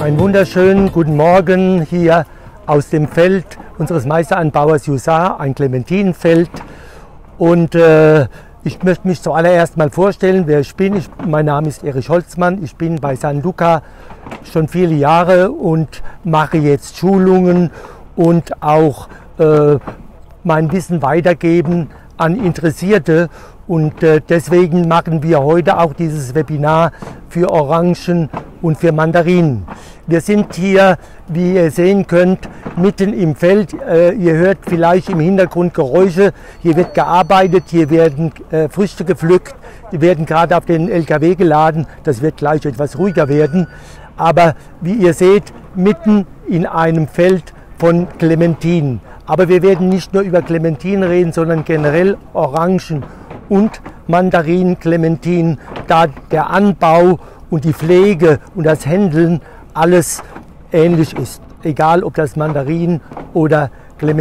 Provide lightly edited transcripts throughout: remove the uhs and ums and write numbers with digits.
Einen wunderschönen guten Morgen hier aus dem Feld unseres Meisteranbauers Jussar, ein Clementinenfeld. Und ich möchte mich zuallererst mal vorstellen, wer ich bin. Mein Name ist Erich Holzmann. Ich bin bei San Luca schon viele Jahre und mache jetzt Schulungen und auch mein Wissen weitergeben an Interessierte. Und deswegen machen wir heute auch dieses Webinar für Orangen und für Mandarinen. Wir sind hier, wie ihr sehen könnt, mitten im Feld. Ihr hört vielleicht im Hintergrund Geräusche. Hier wird gearbeitet, hier werden Früchte gepflückt, die werden gerade auf den LKW geladen. Das wird gleich etwas ruhiger werden. Aber wie ihr seht, mitten in einem Feld von Clementinen. Aber wir werden nicht nur über Clementinen reden, sondern generell Orangen und Mandarinen, Clementinen, da der Anbau und die Pflege und das Händeln alles ähnlich ist. Egal, ob das Mandarinen oder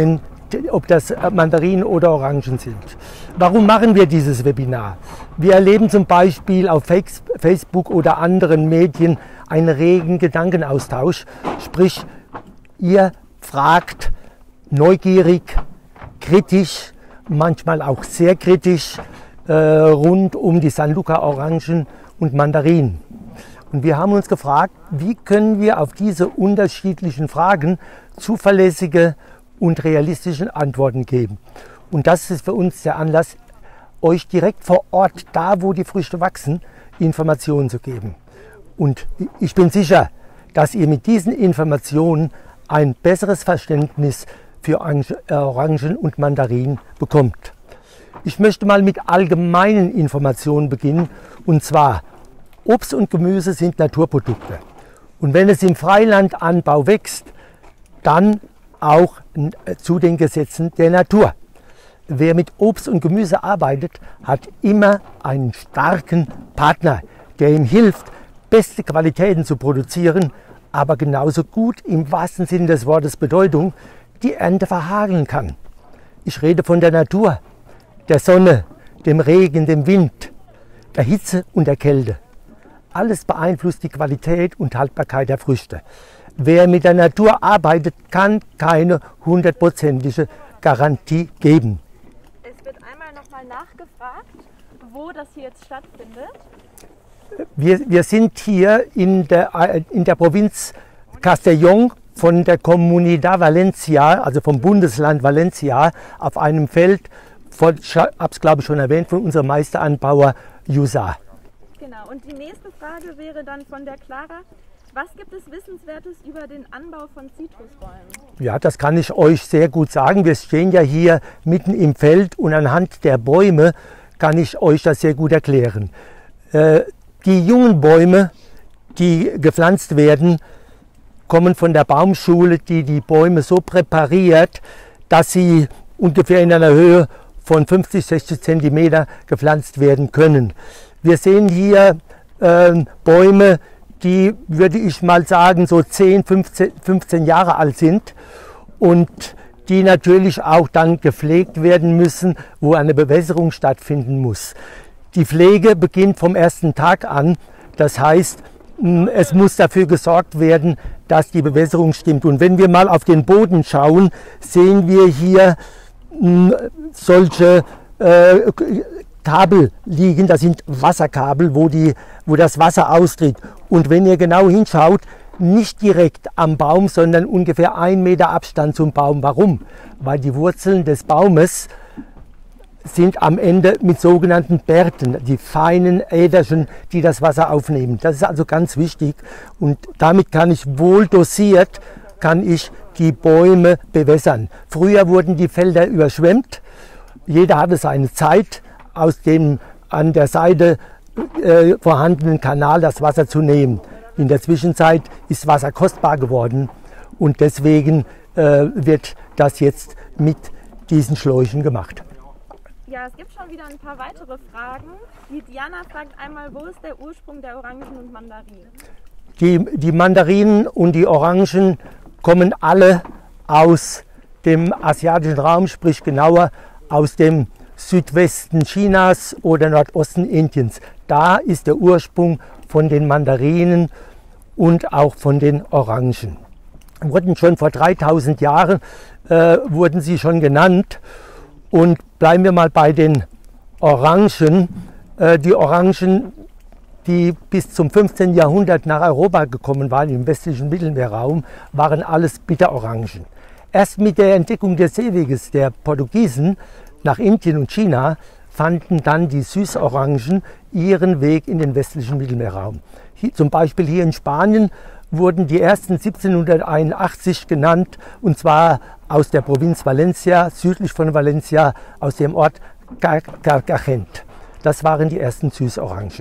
Orangen sind. Warum machen wir dieses Webinar? Wir erleben zum Beispiel auf Facebook oder anderen Medien einen regen Gedankenaustausch. Sprich, ihr fragt neugierig, kritisch, manchmal auch sehr kritisch rund um die San Luca Orangen und Mandarinen. Und wir haben uns gefragt, wie können wir auf diese unterschiedlichen Fragen zuverlässige und realistische Antworten geben. Und das ist für uns der Anlass, euch direkt vor Ort, da wo die Früchte wachsen, Informationen zu geben. Und ich bin sicher, dass ihr mit diesen Informationen ein besseres Verständnis für Orangen und Mandarinen bekommt. Ich möchte mal mit allgemeinen Informationen beginnen, und zwar: Obst und Gemüse sind Naturprodukte. Und wenn es im Freilandanbau wächst, dann auch zu den Gesetzen der Natur. Wer mit Obst und Gemüse arbeitet, hat immer einen starken Partner, der ihm hilft, beste Qualitäten zu produzieren, aber genauso gut im wahrsten Sinne des Wortes Bedeutung die Ernte verhageln kann. Ich rede von der Natur, der Sonne, dem Regen, dem Wind, der Hitze und der Kälte. Alles beeinflusst die Qualität und Haltbarkeit der Früchte. Wer mit der Natur arbeitet, kann keine 100%ige Garantie geben. Es wird einmal nochmal nachgefragt, wo das hier jetzt stattfindet. Wir sind hier in der Provinz Castellón von der Comunidad Valencia, also vom Bundesland Valencia, auf einem Feld, ich habe es glaube ich schon erwähnt, von unserem Meisteranbauer Jussar. Genau, und die nächste Frage wäre dann von der Clara: Was gibt es Wissenswertes über den Anbau von Zitrusbäumen? Ja, das kann ich euch sehr gut sagen. Wir stehen ja hier mitten im Feld und anhand der Bäume kann ich euch das sehr gut erklären. Die jungen Bäume, die gepflanzt werden, kommen von der Baumschule, die die Bäume so präpariert, dass sie ungefähr in einer Höhe von 50, 60 cm gepflanzt werden können. Wir sehen hier Bäume, die, würde ich mal sagen, so 10, 15 Jahre alt sind und die natürlich auch dann gepflegt werden müssen, wo eine Bewässerung stattfinden muss. Die Pflege beginnt vom ersten Tag an, das heißt, es muss dafür gesorgt werden, dass die Bewässerung stimmt. Und wenn wir mal auf den Boden schauen, sehen wir hier solche Kabel liegen, das sind Wasserkabel, wo das Wasser austritt. Und wenn ihr genau hinschaut, nicht direkt am Baum, sondern ungefähr 1 Meter Abstand zum Baum. Warum? Weil die Wurzeln des Baumes sind am Ende mit sogenannten Bärten, die feinen Äderchen, die das Wasser aufnehmen. Das ist also ganz wichtig und damit kann ich wohl dosiert, die Bäume bewässern. Früher wurden die Felder überschwemmt, jeder hatte seine Zeit, aus dem an der Seite vorhandenen Kanal das Wasser zu nehmen. In der Zwischenzeit ist Wasser kostbar geworden und deswegen wird das jetzt mit diesen Schläuchen gemacht. Ja, es gibt schon wieder ein paar weitere Fragen. Die Diana fragt einmal, wo ist der Ursprung der Orangen und Mandarinen? Die Mandarinen und die Orangen kommen alle aus dem asiatischen Raum, sprich genauer aus dem Südwesten Chinas oder Nordosten Indiens. Da ist der Ursprung von den Mandarinen und auch von den Orangen. Wurden schon vor 3000 Jahren wurden sie schon genannt. Und bleiben wir mal bei den Orangen. Die Orangen, die bis zum 15. Jahrhundert nach Europa gekommen waren, im westlichen Mittelmeerraum, waren alles Bitterorangen. Erst mit der Entdeckung des Seeweges der Portugiesen nach Indien und China fanden dann die Süßorangen ihren Weg in den westlichen Mittelmeerraum. Hier, zum Beispiel hier in Spanien wurden die ersten 1781 genannt, und zwar aus der Provinz Valencia, südlich von Valencia, aus dem Ort Carcagent. Das waren die ersten Süßorangen.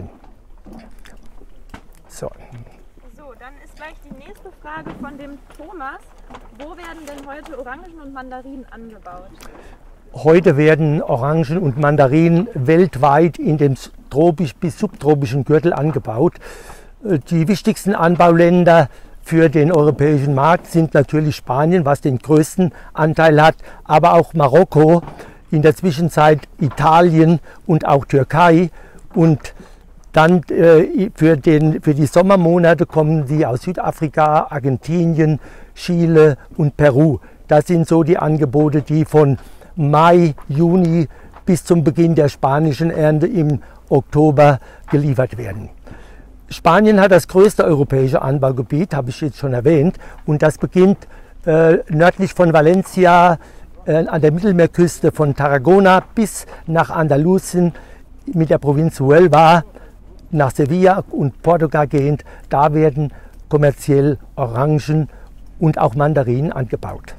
So, dann ist gleich die nächste Frage von dem Thomas. Wo werden denn heute Orangen und Mandarinen angebaut? Heute werden Orangen und Mandarinen weltweit in dem tropisch bis subtropischen Gürtel angebaut. Die wichtigsten Anbauländer für den europäischen Markt sind natürlich Spanien, was den größten Anteil hat, aber auch Marokko, in der Zwischenzeit Italien und auch Türkei. Und dann für die Sommermonate kommen die aus Südafrika, Argentinien, Chile und Peru. Das sind so die Angebote, die von Mai, Juni bis zum Beginn der spanischen Ernte im Oktober geliefert werden. Spanien hat das größte europäische Anbaugebiet, habe ich jetzt schon erwähnt, und das beginnt nördlich von Valencia an der Mittelmeerküste von Tarragona bis nach Andalusien mit der Provinz Huelva, nach Sevilla und Portugal gehend. Da werden kommerziell Orangen und auch Mandarinen angebaut.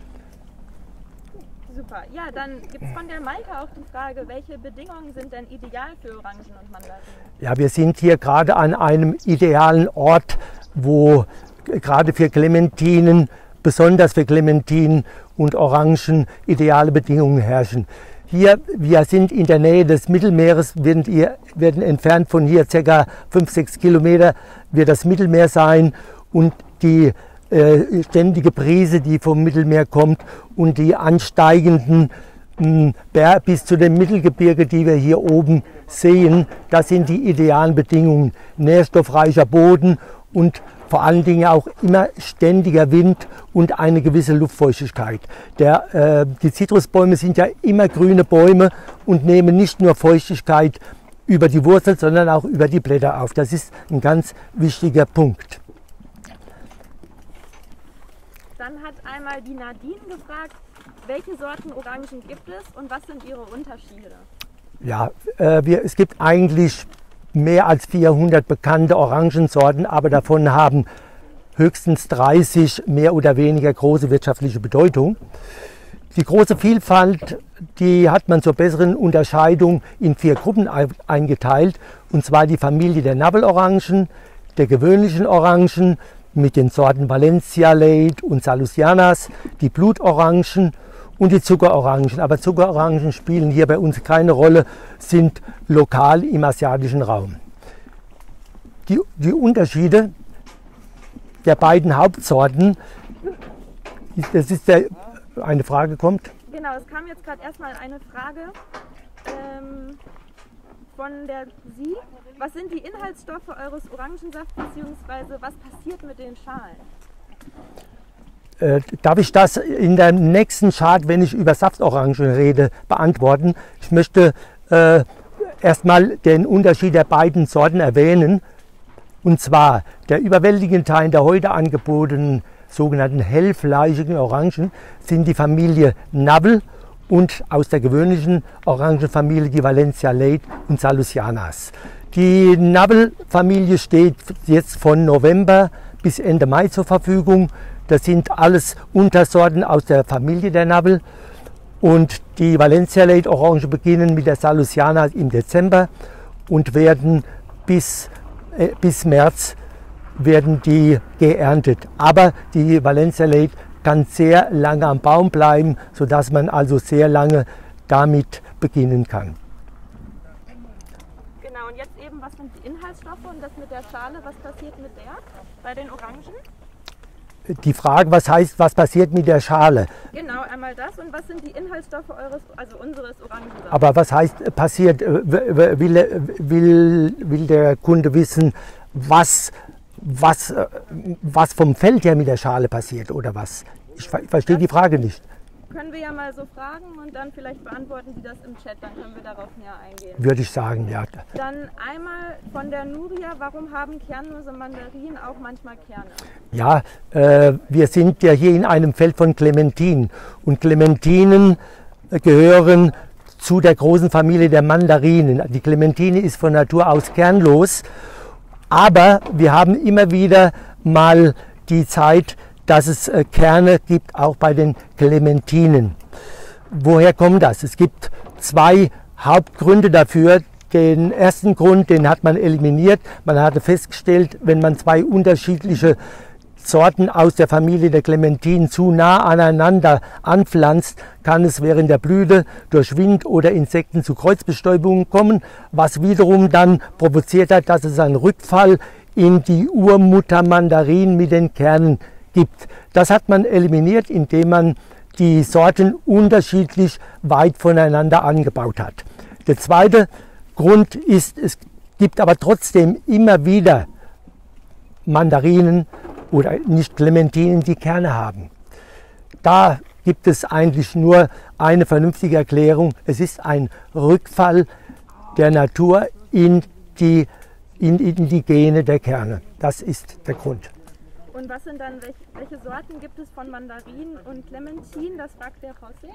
Super. Ja, dann gibt es von der Maike auch die Frage, welche Bedingungen sind denn ideal für Orangen und Mandarinen? Ja, wir sind hier gerade an einem idealen Ort, wo gerade für Clementinen, besonders für Clementinen und Orangen, ideale Bedingungen herrschen. Hier, wir sind in der Nähe des Mittelmeeres, werden entfernt von hier ca. 5-6 Kilometer wird das Mittelmeer sein, und die ständige Brise, die vom Mittelmeer kommt, und die ansteigenden bis zu dem Mittelgebirge, die wir hier oben sehen, das sind die idealen Bedingungen. Nährstoffreicher Boden und vor allen Dingen auch immer ständiger Wind und eine gewisse Luftfeuchtigkeit. Die Zitrusbäume sind ja immer grüne Bäume und nehmen nicht nur Feuchtigkeit über die Wurzel, sondern auch über die Blätter auf. Das ist ein ganz wichtiger Punkt. Dann hat einmal die Nadine gefragt, welche Sorten Orangen gibt es und was sind ihre Unterschiede? Ja, es gibt eigentlich mehr als 400 bekannte Orangensorten, aber davon haben höchstens 30 mehr oder weniger große wirtschaftliche Bedeutung. Die große Vielfalt, die hat man zur besseren Unterscheidung in 4 Gruppen eingeteilt, und zwar die Familie der Nabelorangen, der gewöhnlichen Orangen mit den Sorten Valencia Late und Salusianas, die Blutorangen und die Zuckerorangen. Aber Zuckerorangen spielen hier bei uns keine Rolle, sind lokal im asiatischen Raum. Die Unterschiede der beiden Hauptsorten, das ist eine Frage kommt. Genau, es kam jetzt gerade erstmal eine Frage von der Sie. Was sind die Inhaltsstoffe eures Orangensafts bzw. was passiert mit den Schalen? Darf ich das in der nächsten Chart, wenn ich über Saftorangen rede, beantworten? Ich möchte erstmal den Unterschied der beiden Sorten erwähnen. Und zwar der überwältigende Teil der heute angebotenen sogenannten hellfleischigen Orangen sind die Familie Nabel und aus der gewöhnlichen Orangenfamilie die Valencia Late und Salusianas. Die Nabel-Familie steht jetzt von November bis Ende Mai zur Verfügung. Das sind alles Untersorten aus der Familie der Nabel. Und die Valencia Late Orange beginnen mit der Salusiana im Dezember und werden bis März werden die geerntet. Aber die Valencia Late kann sehr lange am Baum bleiben, sodass man also sehr lange damit beginnen kann. Genau, und jetzt eben, was sind die Inhaltsstoffe und das mit der Schale, was passiert mit der bei den Orangen? Die Frage, was passiert mit der Schale? Genau, einmal das, und was sind die Inhaltsstoffe unseres Orangensafts? Aber was heißt passiert? Will der Kunde wissen, was was vom Feld her mit der Schale passiert oder was? Ich verstehe die Frage nicht. Können wir ja mal so fragen und dann vielleicht beantworten Sie das im Chat, dann können wir darauf näher eingehen. Würde ich sagen, ja. Dann einmal von der Nuria, warum haben kernlose Mandarinen auch manchmal Kerne? Ja, wir sind ja hier in einem Feld von Clementinen und Clementinen gehören zu der großen Familie der Mandarinen. Die Clementine ist von Natur aus kernlos, aber wir haben immer wieder mal die Zeit, dass es Kerne gibt, auch bei den Clementinen. Woher kommt das? Es gibt zwei Hauptgründe dafür. Den ersten Grund, den hat man eliminiert. Man hatte festgestellt, wenn man zwei unterschiedliche Sorten aus der Familie der Clementinen zu nah aneinander anpflanzt, kann es während der Blüte durch Wind oder Insekten zu Kreuzbestäubungen kommen, was wiederum dann provoziert hat, dass es einen Rückfall in die Urmuttermandarinen mit den Kernen gibt. Das hat man eliminiert, indem man die Sorten unterschiedlich weit voneinander angebaut hat. Der zweite Grund ist, es gibt aber trotzdem immer wieder Mandarinen oder nicht Clementinen, die Kerne haben. Da gibt es eigentlich nur eine vernünftige Erklärung. Es ist ein Rückfall der Natur in die Gene der Kerne. Das ist der Grund. Und was sind dann, welche Sorten gibt es von Mandarinen und Clementinen? Das fragt der José.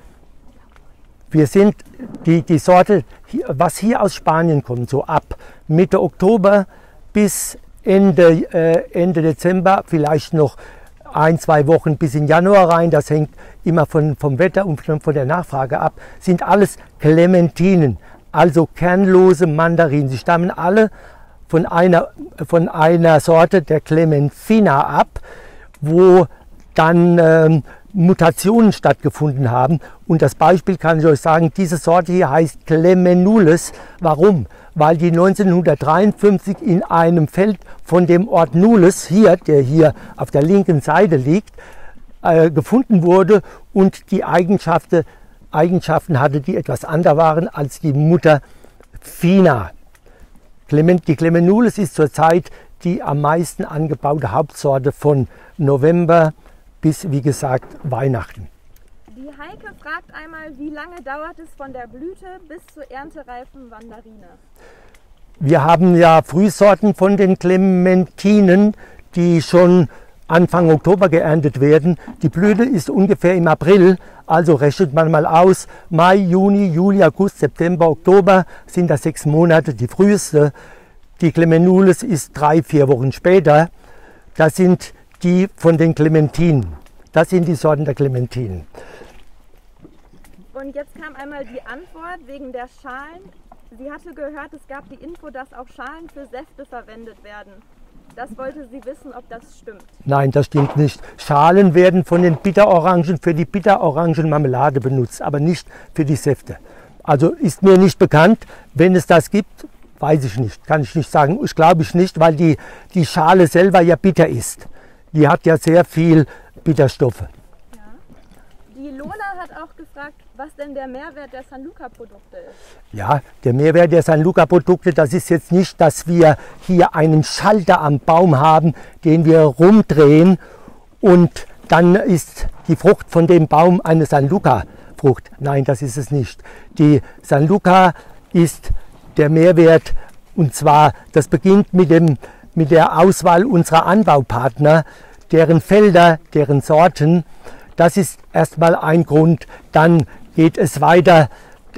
Wir sind die Sorte, was hier aus Spanien kommt, so ab Mitte Oktober bis Ende Dezember, vielleicht noch 1-2 Wochen bis in Januar rein, das hängt immer vom Wetter und von der Nachfrage ab, sind alles Clementinen, also kernlose Mandarinen. Sie stammen alle von einer Sorte der Clementina ab, wo dann Mutationen stattgefunden haben. Und das Beispiel kann ich euch sagen, diese Sorte hier heißt Clemenules. Warum? Weil die 1953 in einem Feld von dem Ort Nules, der hier auf der linken Seite liegt, gefunden wurde und die Eigenschaften hatte, die etwas anders waren als die Mutter Fina. Die Clemenules ist zurzeit die am meisten angebaute Hauptsorte von November bis, wie gesagt, Weihnachten. Die Heike fragt einmal, wie lange dauert es von der Blüte bis zur erntereifen Mandarine? Wir haben ja Frühsorten von den Clementinen, die schon Anfang Oktober geerntet werden. Die Blüte ist ungefähr im April, also rechnet man mal aus, Mai, Juni, Juli, August, September, Oktober sind das 6 Monate, die früheste. Die Clemenules ist 3-4 Wochen später. Das sind die von den Clementinen. Das sind die Sorten der Clementinen. Und jetzt kam einmal die Antwort wegen der Schalen. Sie hatte gehört, es gab die Info, dass auch Schalen für Säfte verwendet werden. Das wollte sie wissen, ob das stimmt. Nein, das stimmt nicht. Schalen werden von den Bitterorangen für die Bitterorangenmarmelade benutzt, aber nicht für die Säfte. Also ist mir nicht bekannt. Wenn es das gibt, weiß ich nicht. Kann ich nicht sagen. Ich glaube ich nicht, weil die Schale selber ja bitter ist. Die hat ja sehr viel Bitterstoffe. Ja. Die Lola hat auch gefragt, was denn der Mehrwert der San Luca-Produkte ist. Ja, der Mehrwert der San Luca-Produkte, das ist jetzt nicht, dass wir hier einen Schalter am Baum haben, den wir rumdrehen und dann ist die Frucht von dem Baum eine San Luca-Frucht. Nein, das ist es nicht. Die San Luca ist der Mehrwert und zwar, das beginnt mit der Auswahl unserer Anbaupartner, deren Felder, deren Sorten. Das ist erstmal ein Grund. Dann geht es weiter,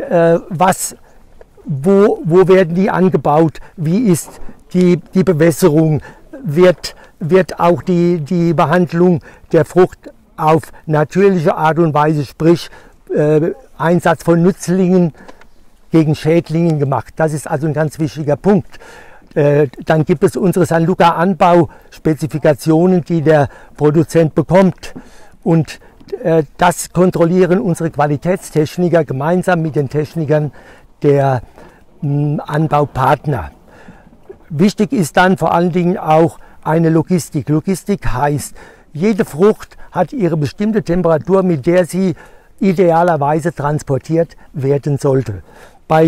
wo werden die angebaut, wie ist die Bewässerung, wird auch die Behandlung der Frucht auf natürliche Art und Weise, sprich Einsatz von Nützlingen gegen Schädlingen gemacht. Das ist also ein ganz wichtiger Punkt. Dann gibt es unsere San Luca Anbauspezifikationen, die der Produzent bekommt und das kontrollieren unsere Qualitätstechniker gemeinsam mit den Technikern der Anbaupartner. Wichtig ist dann vor allen Dingen auch eine Logistik. Logistik heißt, jede Frucht hat ihre bestimmte Temperatur, mit der sie idealerweise transportiert werden sollte. Bei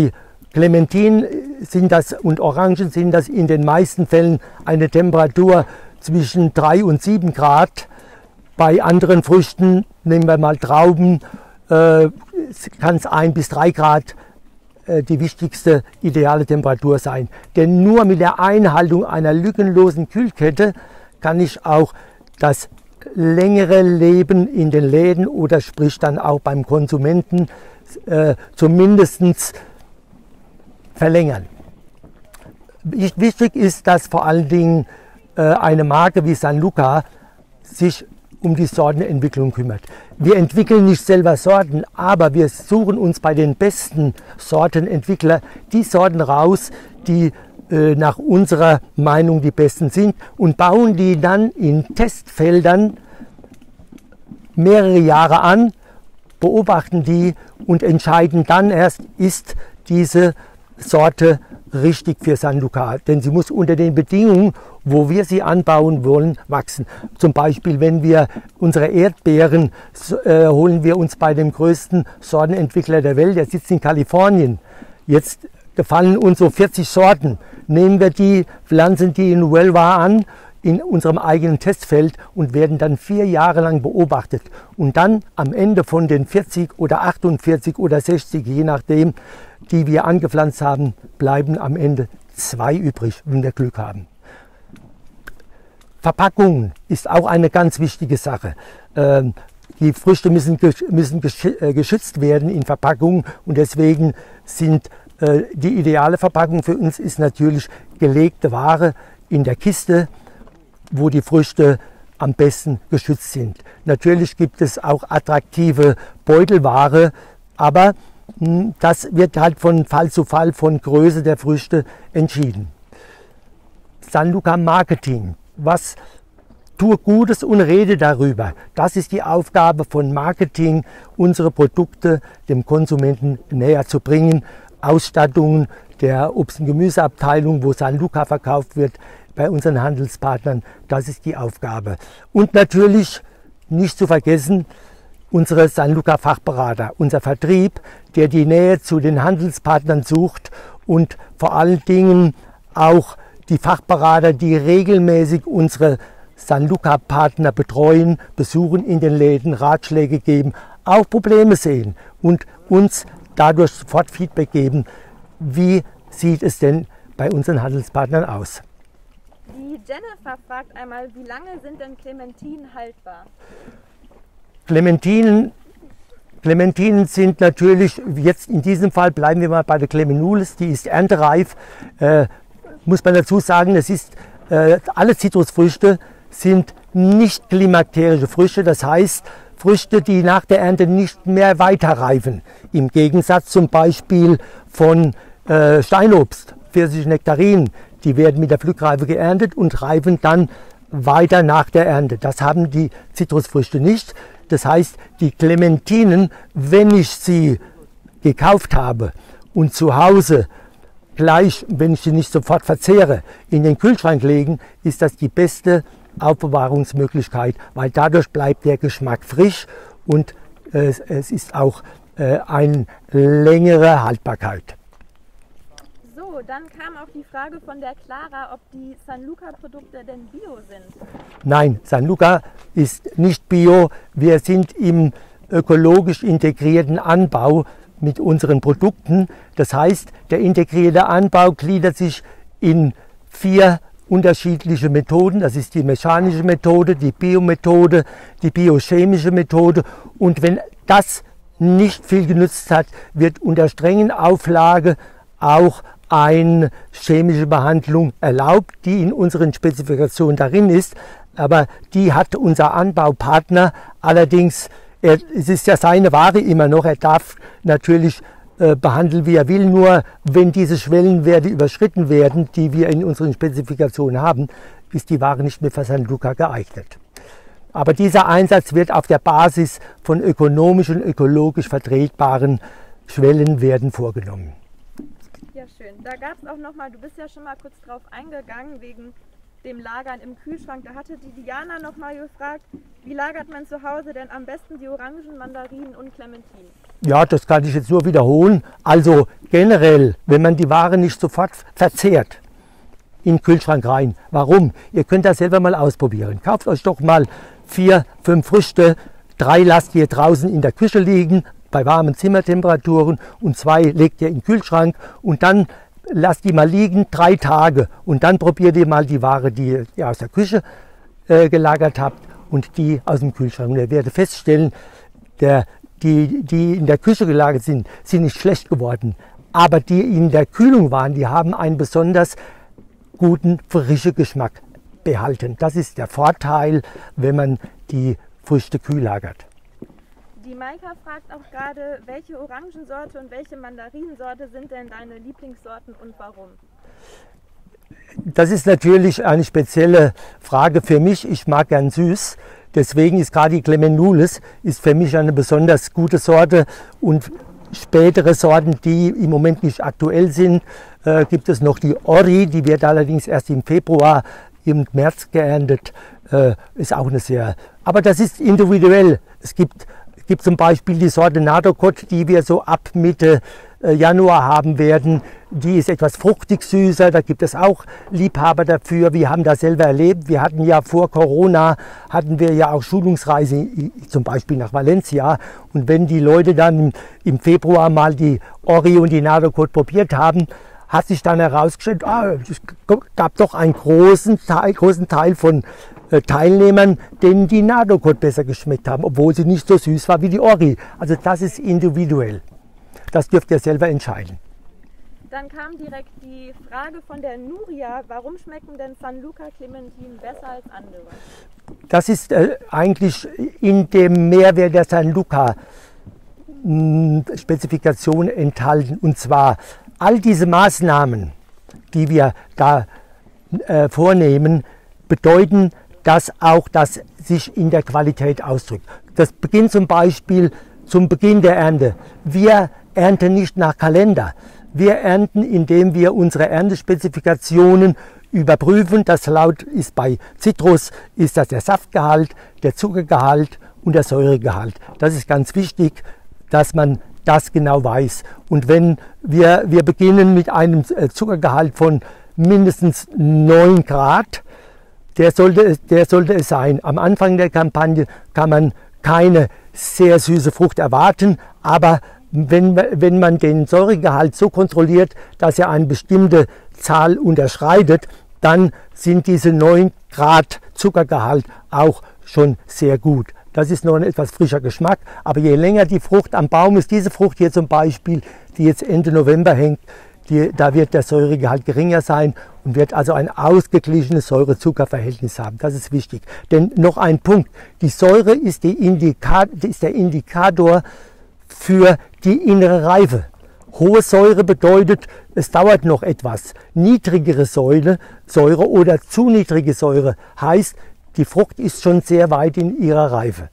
Clementinen sind das und Orangen sind das in den meisten Fällen eine Temperatur zwischen 3 und 7 Grad. Bei anderen Früchten, nehmen wir mal Trauben, kann es 1 bis 3 Grad die wichtigste ideale Temperatur sein. Denn nur mit der Einhaltung einer lückenlosen Kühlkette kann ich auch das längere Leben in den Läden oder sprich dann auch beim Konsumenten zumindest verlängern. Wichtig ist, dass vor allen Dingen eine Marke wie San Luca sich um die Sortenentwicklung kümmert. Wir entwickeln nicht selber Sorten, aber wir suchen uns bei den besten Sortenentwicklern die Sorten raus, die nach unserer Meinung die besten sind und bauen die dann in Testfeldern mehrere Jahre an, beobachten die und entscheiden dann erst, ist diese Sorte richtig für San Luca. Denn sie muss unter den Bedingungen, wo wir sie anbauen wollen, wachsen. Zum Beispiel, wenn wir unsere Erdbeeren holen wir uns bei dem größten Sortenentwickler der Welt, der sitzt in Kalifornien. Jetzt gefallen uns so 40 Sorten. Nehmen wir die, pflanzen die in Huelva an, in unserem eigenen Testfeld und werden dann 4 Jahre lang beobachtet. Und dann am Ende von den 40 oder 48 oder 60, je nachdem, die wir angepflanzt haben, bleiben am Ende 2 übrig, wenn wir Glück haben. Verpackung ist auch eine ganz wichtige Sache. Die Früchte müssen geschützt werden in Verpackungen und deswegen sind die ideale Verpackung für uns ist natürlich gelegte Ware in der Kiste, wo die Früchte am besten geschützt sind. Natürlich gibt es auch attraktive Beutelware, aber das wird halt von Fall zu Fall von Größe der Früchte entschieden. San Luca Marketing. Was tue Gutes und rede darüber. Das ist die Aufgabe von Marketing, unsere Produkte dem Konsumenten näher zu bringen. Ausstattungen der Obst- und Gemüseabteilung, wo San Luca verkauft wird, bei unseren Handelspartnern, das ist die Aufgabe. Und natürlich nicht zu vergessen, unsere San Luca Fachberater, unser Vertrieb, der die Nähe zu den Handelspartnern sucht und vor allen Dingen auch die Fachberater, die regelmäßig unsere San Luca Partner betreuen, besuchen in den Läden, Ratschläge geben, auch Probleme sehen und uns dadurch sofort Feedback geben, wie sieht es denn bei unseren Handelspartnern aus. Die Jennifer fragt einmal, wie lange sind denn Clementinen haltbar? Clementinen sind natürlich, jetzt in diesem Fall bleiben wir mal bei der Clemenulis, die ist erntereif. Muss man dazu sagen, alle Zitrusfrüchte sind nicht klimakterische Früchte, das heißt Früchte, die nach der Ernte nicht mehr weiterreifen. Im Gegensatz zum Beispiel von Steinobst, Pfirsich, Nektarinen, die werden mit der Pflückreife geerntet und reifen dann weiter nach der Ernte. Das haben die Zitrusfrüchte nicht. Das heißt, die Clementinen, wenn ich sie gekauft habe und zu Hause gleich, wenn ich sie nicht sofort verzehre, in den Kühlschrank legen, ist das die beste Aufbewahrungsmöglichkeit, weil dadurch bleibt der Geschmack frisch und es ist auch eine längere Haltbarkeit. So, dann kam auch die Frage von der Clara, ob die San Luca Produkte denn bio sind. Nein, San Luca ist nicht bio. Wir sind im ökologisch integrierten Anbau mit unseren Produkten. Das heißt, der integrierte Anbau gliedert sich in 4 unterschiedliche Methoden. Das ist die mechanische Methode, die Biomethode, die biochemische Methode. Und wenn das nicht viel genützt hat, wird unter strengen Auflagen auch eine chemische Behandlung erlaubt, die in unseren Spezifikationen darin ist. Aber die hat unser Anbaupartner allerdings, es ist ja seine Ware immer noch, er darf natürlich behandeln, wie er will, nur wenn diese Schwellenwerte überschritten werden, die wir in unseren Spezifikationen haben, ist die Ware nicht mehr für San Luca geeignet. Aber dieser Einsatz wird auf der Basis von ökonomisch und ökologisch vertretbaren Schwellenwerten vorgenommen. Ja, schön. Da gab es auch nochmal, du bist ja schon mal kurz drauf eingegangen, wegen dem Lagern im Kühlschrank. Da hatte die Diana nochmal gefragt, wie lagert man zu Hause denn am besten die Orangen, Mandarinen und Clementinen? Ja, das kann ich jetzt nur wiederholen. Also generell, wenn man die Ware nicht sofort verzehrt, in den Kühlschrank rein. Warum? Ihr könnt das selber mal ausprobieren. Kauft euch doch mal 4, 5 Früchte, 3 lasst ihr draußen in der Küche liegen, bei warmen Zimmertemperaturen, und 2 legt ihr in den Kühlschrank und dann lasst die mal liegen 3 Tage und dann probiert ihr mal die Ware, die ihr aus der Küche gelagert habt, und die aus dem Kühlschrank. Und ihr werdet feststellen, die in der Küche gelagert sind nicht schlecht geworden, aber die in der Kühlung waren, die haben einen besonders guten, frischen Geschmack behalten. Das ist der Vorteil, wenn man die Früchte kühl lagert. Die Maika fragt auch gerade, welche Orangensorte und welche Mandarinensorte sind denn deine Lieblingssorten und warum? Das ist natürlich eine spezielle Frage für mich. Ich mag gern süß. Deswegen ist gerade die Clemenulis ist für mich eine besonders gute Sorte. Und spätere Sorten, die im Moment nicht aktuell sind, gibt es noch die Ori, die wird allerdings erst im Februar, im März geerntet. Ist auch eine sehr, aber das ist individuell. Es gibt zum Beispiel die Sorte Nadokot, die wir so ab Mitte Januar haben werden. Die ist etwas fruchtig süßer, da gibt es auch Liebhaber dafür. Wir haben das selber erlebt. Wir hatten ja vor Corona, hatten wir ja auch Schulungsreise, zum Beispiel nach Valencia. Und wenn die Leute dann im Februar mal die Ori und die Nadokot probiert haben, hat sich dann herausgestellt, es gab doch einen großen Teil von Teilnehmern, denen die Nadokot besser geschmeckt haben, obwohl sie nicht so süß war wie die Ori. Also das ist individuell. Das dürft ihr selber entscheiden. Dann kam direkt die Frage von der Nuria, warum schmecken denn San Luca Clementinen besser als andere? Das ist eigentlich in dem Mehrwert der San Luca Spezifikation enthalten. Und zwar all diese Maßnahmen, die wir da vornehmen, bedeuten, dass auch das sich in der Qualität ausdrückt. Das beginnt zum Beispiel zum Beginn der Ernte. Wir ernten nicht nach Kalender. Wir ernten, indem wir unsere Erntespezifikationen überprüfen. Das laut ist bei Zitrus ist das der Saftgehalt, der Zuckergehalt und der Säuregehalt. Das ist ganz wichtig, dass man das genau weiß. Und wenn wir beginnen mit einem Zuckergehalt von mindestens 9 Grad, der sollte es sein. Am Anfang der Kampagne kann man keine sehr süße Frucht erwarten, aber wenn man den Säuregehalt so kontrolliert, dass er eine bestimmte Zahl unterschreitet, dann sind diese 9 Grad Zuckergehalt auch schon sehr gut. Das ist noch ein etwas frischer Geschmack, aber je länger die Frucht am Baum ist, diese Frucht hier zum Beispiel, die jetzt Ende November hängt, da wird der Säuregehalt geringer sein und wird also ein ausgeglichenes Säure-Zucker-Verhältnis haben. Das ist wichtig. Denn noch ein Punkt, die Säure ist der Indikator für die innere Reife. Hohe Säure bedeutet, es dauert noch etwas. Niedrigere Säure oder zu niedrige Säure heißt, die Frucht ist schon sehr weit in ihrer Reife.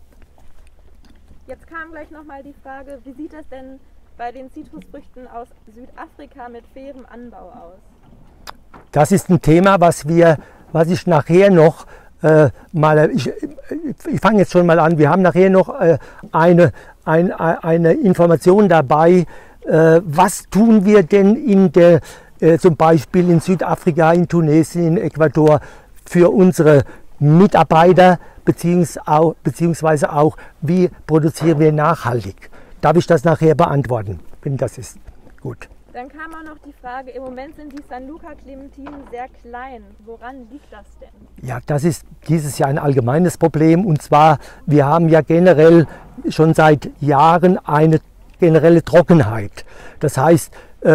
Jetzt kam gleich nochmal die Frage, wie sieht es denn bei den Zitrusfrüchten aus Südafrika mit fairem Anbau aus? Das ist ein Thema, was ich nachher noch ich fange jetzt schon mal an. Wir haben nachher noch eine Information dabei. Was tun wir denn zum Beispiel in Südafrika, in Tunesien, in Ecuador für unsere Mitarbeiter, beziehungsweise auch, wie produzieren wir nachhaltig? Darf ich das nachher beantworten, wenn das ist? Gut. Dann kam auch noch die Frage, im Moment sind die San Luca Clementinen sehr klein. Woran liegt das denn? Ja, das ist dieses Jahr ein allgemeines Problem. Und zwar, wir haben ja generell schon seit Jahren eine generelle Trockenheit. Das heißt,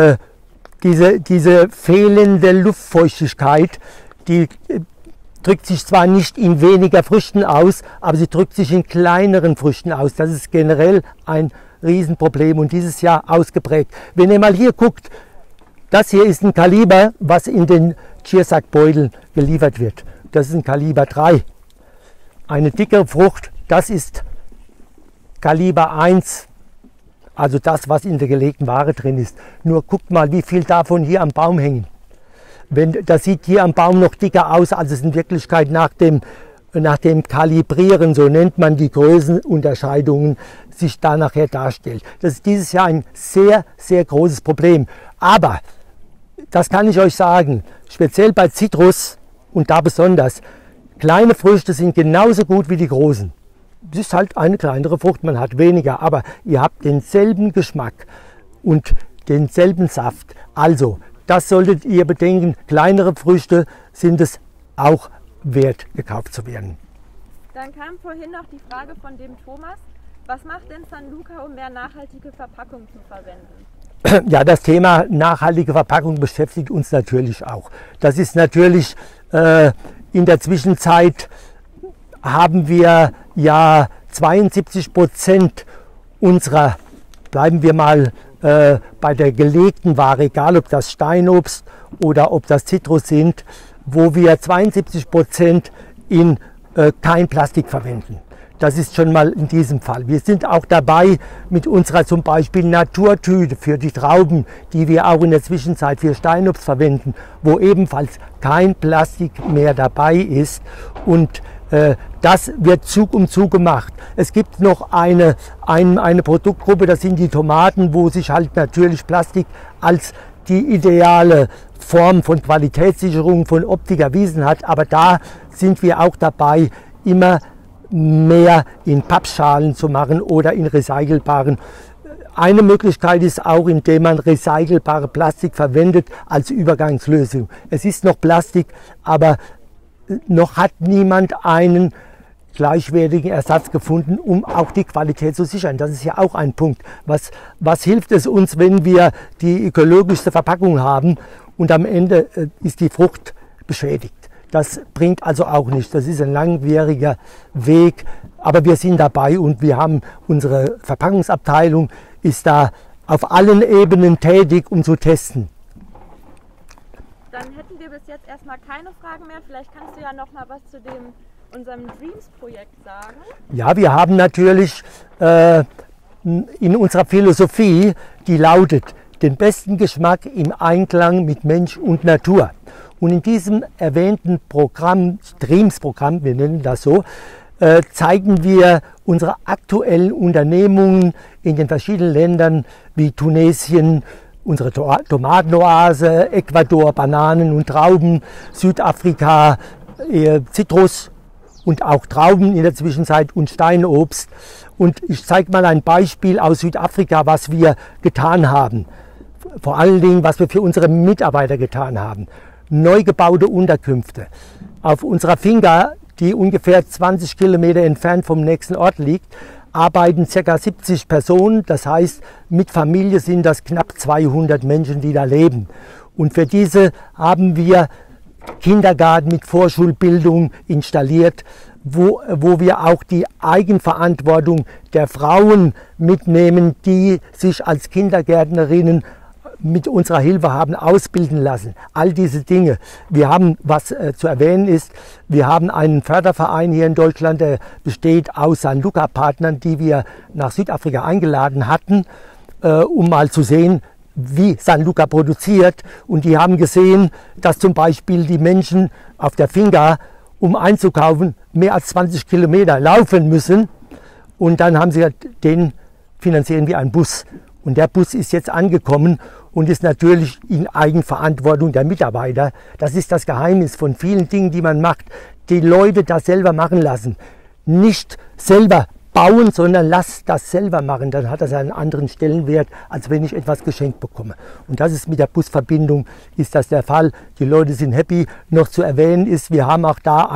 diese fehlende Luftfeuchtigkeit, die drückt sich zwar nicht in weniger Früchten aus, aber sie drückt sich in kleineren Früchten aus. Das ist generell ein Riesenproblem und dieses Jahr ausgeprägt. Wenn ihr mal hier guckt, das hier ist ein Kaliber, was in den Tschirsackbeuteln geliefert wird. Das ist ein Kaliber 3. Eine dickere Frucht, das ist Kaliber 1. Also das, was in der gelegten Ware drin ist. Nur guckt mal, wie viel davon hier am Baum hängen. Das sieht hier am Baum noch dicker aus, als es in Wirklichkeit nach dem Kalibrieren, so nennt man die Größenunterscheidungen, sich da nachher darstellt. Das ist dieses Jahr ein sehr, sehr großes Problem. Aber, das kann ich euch sagen, speziell bei Zitrus und da besonders, kleine Früchte sind genauso gut wie die großen. Es ist halt eine kleinere Frucht, man hat weniger, aber ihr habt denselben Geschmack und denselben Saft. Also, das solltet ihr bedenken, kleinere Früchte sind es auch wert, gekauft zu werden. Dann kam vorhin noch die Frage von dem Thomas, was macht denn San Luca, um mehr nachhaltige Verpackung zu verwenden? Ja, das Thema nachhaltige Verpackung beschäftigt uns natürlich auch. Das ist natürlich in der Zwischenzeit haben wir ja 72% unserer, bleiben wir mal bei der gelegten Ware, egal ob das Steinobst oder ob das Zitrus sind, wo wir 72% in kein Plastik verwenden. Das ist schon mal in diesem Fall. Wir sind auch dabei mit unserer zum Beispiel Naturtüte für die Trauben, die wir auch in der Zwischenzeit für Steinobst verwenden, wo ebenfalls kein Plastik mehr dabei ist. Und das wird Zug um Zug gemacht. Es gibt noch eine Produktgruppe, das sind die Tomaten, wo sich halt natürlich Plastik als die ideale Form von Qualitätssicherung, von Optik erwiesen hat. Aber da sind wir auch dabei, immer mehr in Pappschalen zu machen oder in recycelbaren. Eine Möglichkeit ist auch, indem man recycelbare Plastik verwendet als Übergangslösung. Es ist noch Plastik, aber noch hat niemand einen gleichwertigen Ersatz gefunden, um auch die Qualität zu sichern. Das ist ja auch ein Punkt. Was hilft es uns, wenn wir die ökologischste Verpackung haben und am Ende ist die Frucht beschädigt? Das bringt also auch nichts. Das ist ein langwieriger Weg, aber wir sind dabei und wir haben unsere Verpackungsabteilung ist da auf allen Ebenen tätig, um zu testen. Dann hätten wir bis jetzt erstmal keine Fragen mehr. Vielleicht kannst du ja noch mal was zu unserem Dreams-Projekt sagen. Ja, wir haben natürlich in unserer Philosophie, die lautet, den besten Geschmack im Einklang mit Mensch und Natur. Und in diesem erwähnten Programm, Dreams-Programm, wir nennen das so, zeigen wir unsere aktuellen Unternehmungen in den verschiedenen Ländern wie Tunesien, unsere Tomatenoase, Ecuador, Bananen und Trauben, Südafrika, Zitrus und auch Trauben in der Zwischenzeit und Steinobst. Und ich zeige mal ein Beispiel aus Südafrika, was wir getan haben. Vor allen Dingen, was wir für unsere Mitarbeiter getan haben. Neu gebaute Unterkünfte. Auf unserer Finca, die ungefähr 20 Kilometer entfernt vom nächsten Ort liegt, arbeiten ca. 70 Personen. Das heißt, mit Familie sind das knapp 200 Menschen, die da leben. Und für diese haben wir Kindergarten mit Vorschulbildung installiert, wo wir auch die Eigenverantwortung der Frauen mitnehmen, die sich als Kindergärtnerinnen mit unserer Hilfe haben ausbilden lassen. All diese Dinge. Wir haben, was zu erwähnen ist, wir haben einen Förderverein hier in Deutschland, der besteht aus San Luca-Partnern, die wir nach Südafrika eingeladen hatten, um mal zu sehen, wie San Luca produziert. Und die haben gesehen, dass zum Beispiel die Menschen auf der Finca, um einzukaufen, mehr als 20 Kilometer laufen müssen. Und dann haben sie gesagt, den finanzieren wir einen Bus. Und der Bus ist jetzt angekommen und ist natürlich in Eigenverantwortung der Mitarbeiter. Das ist das Geheimnis von vielen Dingen, die man macht. Die Leute das selber machen lassen. Nicht selber bauen, sondern lass das selber machen. Dann hat das einen anderen Stellenwert, als wenn ich etwas geschenkt bekomme. Und das ist mit der Busverbindung, ist das der Fall. Die Leute sind happy. Noch zu erwähnen ist, wir haben auch da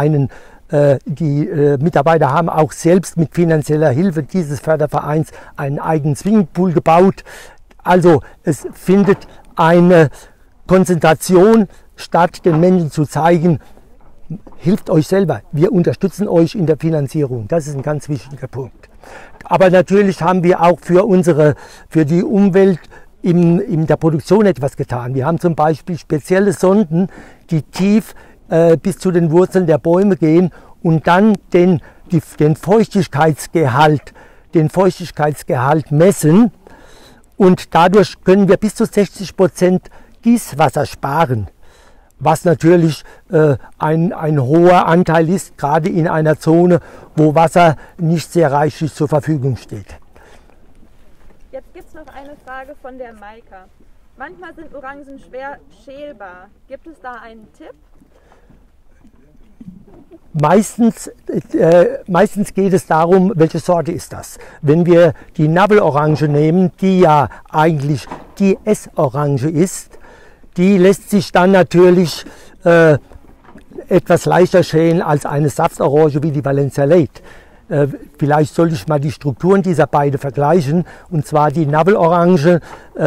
die Mitarbeiter haben auch selbst mit finanzieller Hilfe dieses Fördervereins einen eigenen Swimmingpool gebaut. Also es findet eine Konzentration statt, den Menschen zu zeigen, hilft euch selber, wir unterstützen euch in der Finanzierung. Das ist ein ganz wichtiger Punkt. Aber natürlich haben wir auch für die Umwelt in der Produktion etwas getan. Wir haben zum Beispiel spezielle Sonden, die tief bis zu den Wurzeln der Bäume gehen und dann den Feuchtigkeitsgehalt messen. Und dadurch können wir bis zu 60% Gießwasser sparen. was natürlich ein hoher Anteil ist, gerade in einer Zone, wo Wasser nicht sehr reichlich zur Verfügung steht. Jetzt gibt es noch eine Frage von der Maika. Manchmal sind Orangen schwer schälbar. Gibt es da einen Tipp? Meistens geht es darum, welche Sorte ist das. Wenn wir die Nabbelorange nehmen, die ja eigentlich die Essorange ist, die lässt sich dann natürlich etwas leichter schälen als eine Saftorange wie die Valencia Late. Vielleicht sollte ich mal die Strukturen dieser beiden vergleichen. Und zwar die Nabbelorange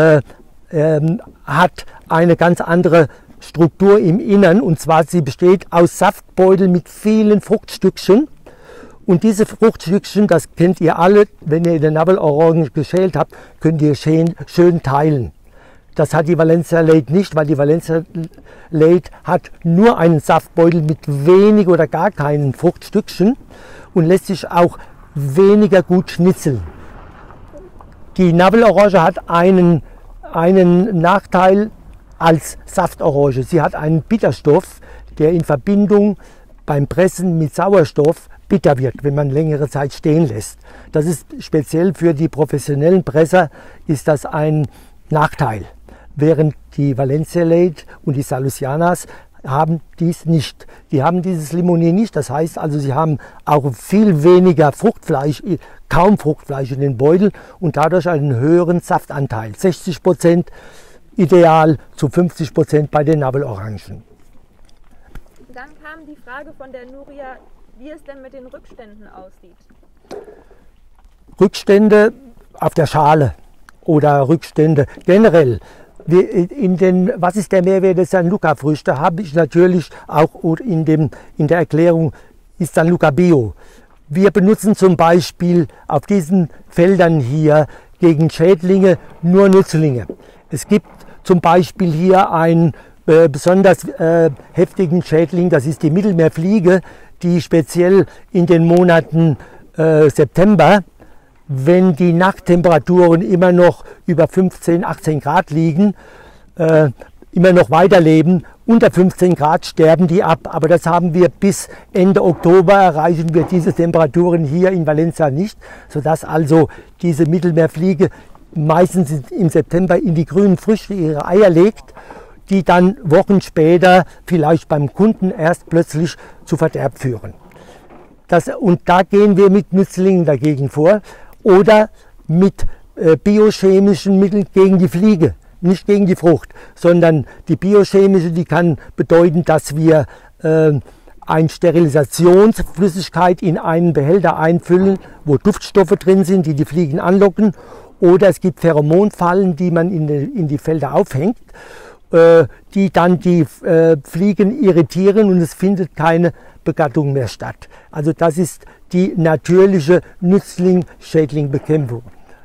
hat eine ganz andere Struktur im Innern, und zwar sie besteht aus Saftbeutel mit vielen Fruchtstückchen, und diese Fruchtstückchen, das kennt ihr alle, wenn ihr den Nabbelorange geschält habt, könnt ihr schön teilen. Das hat die Valencia Late nicht, weil die Valencia Late hat nur einen Saftbeutel mit wenig oder gar keinen Fruchtstückchen und lässt sich auch weniger gut schnitzeln. Die Nabbelorange hat einen Nachteil als Saftorange. Sie hat einen Bitterstoff, der in Verbindung beim Pressen mit Sauerstoff bitter wird, wenn man längere Zeit stehen lässt. Das ist speziell für die professionellen Presser ist das ein Nachteil. Während die Valencia Late und die Salusianas haben dies nicht. Die haben dieses Limonier nicht. Das heißt also, sie haben auch viel weniger Fruchtfleisch, kaum Fruchtfleisch in den Beutel und dadurch einen höheren Saftanteil. 60% ideal zu 50% bei den Nabbelorangen. Dann kam die Frage von der Nuria, wie es denn mit den Rückständen aussieht. Rückstände auf der Schale oder Rückstände generell. Was ist der Mehrwert der San Luca Früchte? Habe ich natürlich auch in der Erklärung ist San Luca Bio. Wir benutzen zum Beispiel auf diesen Feldern hier gegen Schädlinge nur Nützlinge. Es gibt zum Beispiel hier einen besonders heftigen Schädling, das ist die Mittelmeerfliege, die speziell in den Monaten September, wenn die Nachttemperaturen immer noch über 15, 18 Grad liegen, immer noch weiterleben. Unter 15 Grad sterben die ab, aber das haben wir bis Ende Oktober, erreichen wir diese Temperaturen hier in Valencia nicht, sodass also diese Mittelmeerfliege meistens im September in die grünen Früchte ihre Eier legt, die dann Wochen später vielleicht beim Kunden erst plötzlich zu Verderb führen. Und da gehen wir mit Nützlingen dagegen vor oder mit biochemischen Mitteln gegen die Fliege, nicht gegen die Frucht, sondern die biochemische, die kann bedeuten, dass wir eine Sterilisationsflüssigkeit in einen Behälter einfüllen, wo Duftstoffe drin sind, die die Fliegen anlocken. Oder es gibt Pheromonfallen, die man in die Felder aufhängt, die dann die Fliegen irritieren und es findet keine Begattung mehr statt. Also das ist die natürliche Nützling-Schädling-Bekämpfung.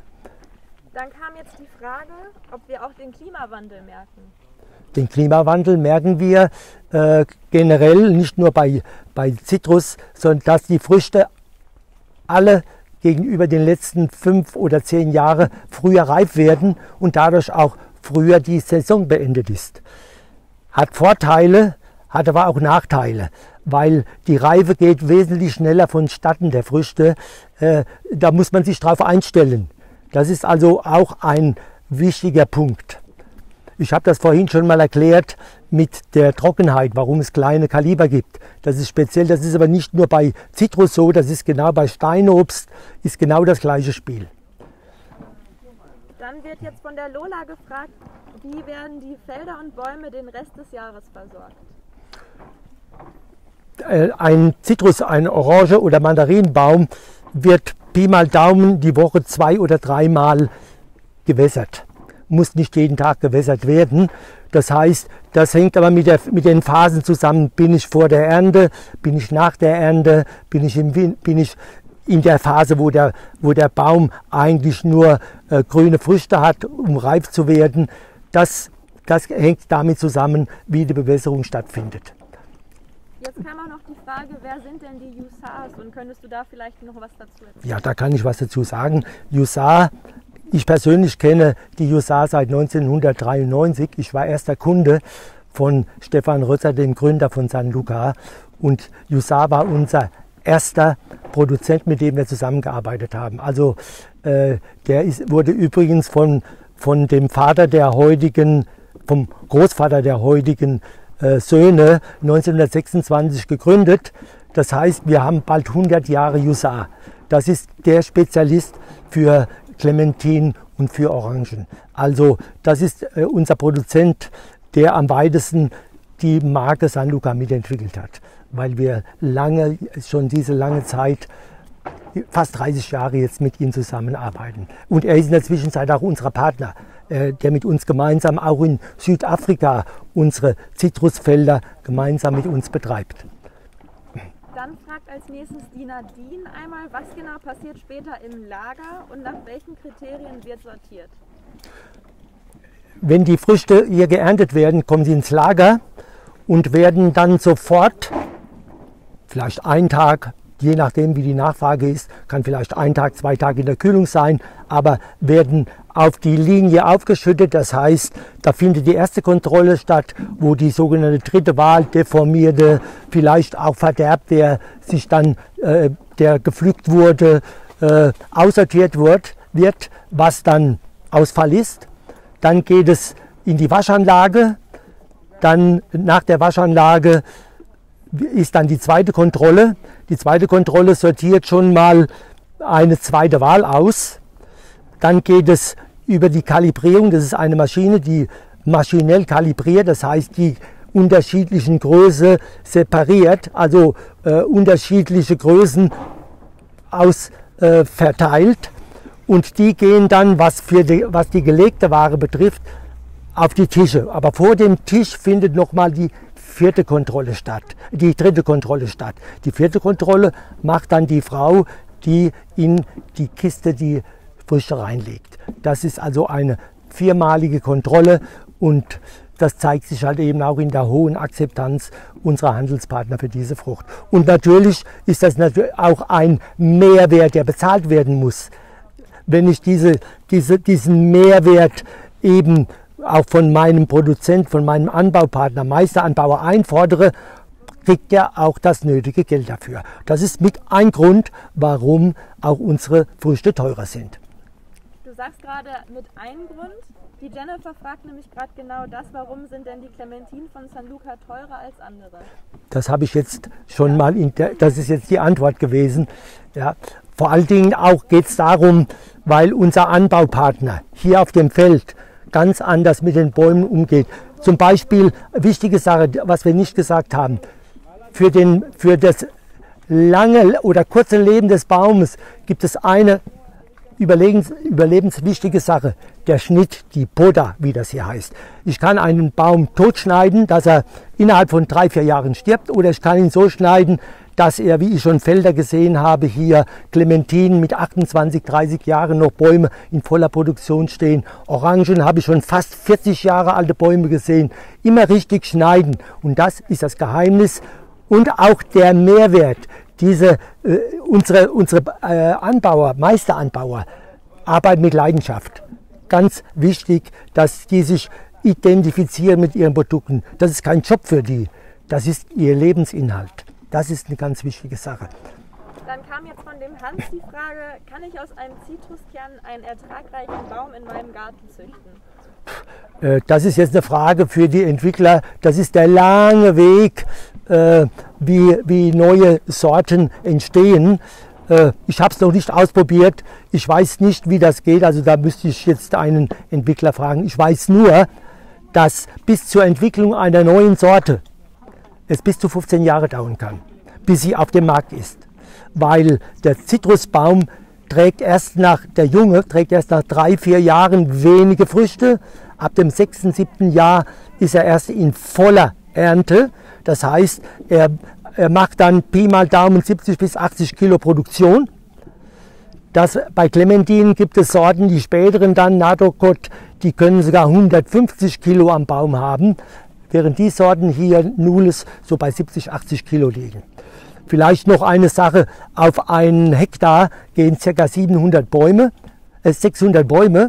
Dann kam jetzt die Frage, ob wir auch den Klimawandel merken. Den Klimawandel merken wir generell, nicht nur bei Zitrus, sondern dass die Früchte alle gegenüber den letzten 5 oder 10 Jahren früher reif werden und dadurch auch früher die Saison beendet ist. Hat Vorteile, hat aber auch Nachteile, weil die Reife geht wesentlich schneller vonstatten der Früchte. Da muss man sich darauf einstellen. Das ist also auch ein wichtiger Punkt. Ich habe das vorhin schon mal erklärt mit der Trockenheit, warum es kleine Kaliber gibt. Das ist speziell, das ist aber nicht nur bei Zitrus so, das ist genau bei Steinobst, ist genau das gleiche Spiel. Dann wird jetzt von der Lola gefragt, wie werden die Felder und Bäume den Rest des Jahres versorgt? Ein Zitrus, ein Orange- oder Mandarinenbaum wird Pi mal Daumen die Woche 2 oder 3 Mal gewässert. Muss nicht jeden Tag gewässert werden. Das heißt, das hängt aber mit den Phasen zusammen. Bin ich vor der Ernte, bin ich nach der Ernte, bin ich in der Phase, wo der Baum eigentlich nur grüne Früchte hat, um reif zu werden. Das hängt damit zusammen, wie die Bewässerung stattfindet. Jetzt kam auch noch die Frage, wer sind denn die Jussars und könntest du da vielleicht noch was dazu erzählen? Ja, da kann ich was dazu sagen. Jussar, ich persönlich kenne die Jussar seit 1993. Ich war erster Kunde von Stefan Rösser, dem Gründer von San Luca. Und Jussar war unser erster Produzent, mit dem wir zusammengearbeitet haben. Also wurde übrigens vom Großvater der heutigen Söhne 1926 gegründet. Das heißt, wir haben bald 100 Jahre Jussar. Das ist der Spezialist für Clementinen und für Orangen. Also das ist unser Produzent, der am weitesten die Marke San Luca mitentwickelt hat, weil wir schon diese lange Zeit, fast 30 Jahre jetzt mit ihm zusammenarbeiten. Und er ist in der Zwischenzeit auch unser Partner, der mit uns gemeinsam auch in Südafrika unsere Zitrusfelder gemeinsam mit uns betreibt. Dann fragt als nächstes die Nadine einmal, was genau passiert später im Lager und nach welchen Kriterien wird sortiert? Wenn die Früchte hier geerntet werden, kommen sie ins Lager und werden dann sofort, vielleicht einen Tag, je nachdem wie die Nachfrage ist, kann vielleicht 1 Tag, 2 Tage in der Kühlung sein, aber werden auf die Linie aufgeschüttet. Das heißt, da findet die erste Kontrolle statt, wo die sogenannte dritte Wahl, deformierte, vielleicht auch verderbt, der gepflückt wurde, aussortiert wird, was dann Ausfall ist. Dann geht es in die Waschanlage. Dann nach der Waschanlage ist dann die zweite Kontrolle. Die zweite Kontrolle sortiert schon mal eine zweite Wahl aus. Dann geht es über die Kalibrierung. Das ist eine Maschine, die maschinell kalibriert, das heißt die unterschiedlichen Größe separiert, also unterschiedliche Größen verteilt. Und die gehen dann, was die gelegte Ware betrifft, auf die Tische. Aber vor dem Tisch findet nochmal die dritte Kontrolle statt. Die vierte Kontrolle macht dann die Frau, die in die Kiste die Früchte reinlegt. Das ist also eine 4-malige Kontrolle und das zeigt sich halt eben auch in der hohen Akzeptanz unserer Handelspartner für diese Frucht. Und natürlich ist das natürlich auch ein Mehrwert, der bezahlt werden muss. Wenn ich diesen Mehrwert eben auch von meinem Produzent, von meinem Anbaupartner, Meisteranbauer einfordere, kriegt er auch das nötige Geld dafür. Das ist mit ein Grund, warum auch unsere Früchte teurer sind. Du sagst gerade mit einem Grund. Die Jennifer fragt nämlich gerade genau das, warum sind denn die Clementinen von San Luca teurer als andere? Das habe ich jetzt schon mal, das ist jetzt die Antwort gewesen. Ja. Vor allen Dingen auch geht es darum, weil unser Anbaupartner hier auf dem Feld ganz anders mit den Bäumen umgeht. Zum Beispiel, wichtige Sache, was wir nicht gesagt haben, für das lange oder kurze Leben des Baumes gibt es eine überlebenswichtige Sache, der Schnitt, die Poda, wie das hier heißt. Ich kann einen Baum totschneiden, dass er innerhalb von 3-4 Jahren stirbt, oder ich kann ihn so schneiden, dass er, wie ich schon Felder gesehen habe, hier Clementinen mit 28, 30 Jahren noch Bäume in voller Produktion stehen. Orangen habe ich schon fast 40 Jahre alte Bäume gesehen. Immer richtig schneiden. Und das ist das Geheimnis und auch der Mehrwert. Unsere Anbauer, Meisteranbauer, arbeiten mit Leidenschaft. Ganz wichtig, dass die sich identifizieren mit ihren Produkten. Das ist kein Job für die, das ist ihr Lebensinhalt. Das ist eine ganz wichtige Sache. Dann kam jetzt von dem Hans die Frage, kann ich aus einem Zitruskern einen ertragreichen Baum in meinem Garten züchten? Das ist jetzt eine Frage für die Entwickler. Das ist der lange Weg, wie neue Sorten entstehen. Ich habe es noch nicht ausprobiert. Ich weiß nicht, wie das geht. Also da müsste ich jetzt einen Entwickler fragen. Ich weiß nur, dass bis zur Entwicklung einer neuen Sorte es bis zu 15 Jahre dauern kann, bis sie auf dem Markt ist. Weil der Zitrusbaum der Junge trägt erst nach 3-4 Jahren wenige Früchte. Ab dem 6., 7. Jahr ist er erst in voller Ernte. Das heißt, er macht dann Pi mal Daumen 70 bis 80 Kilo Produktion. Bei Clementinen gibt es Sorten, die späteren dann, Nadokot, die können sogar 150 Kilo am Baum haben, während die Sorten hier, Nules, so bei 70, 80 Kilo liegen. Vielleicht noch eine Sache, auf einen Hektar gehen ca. 600 Bäume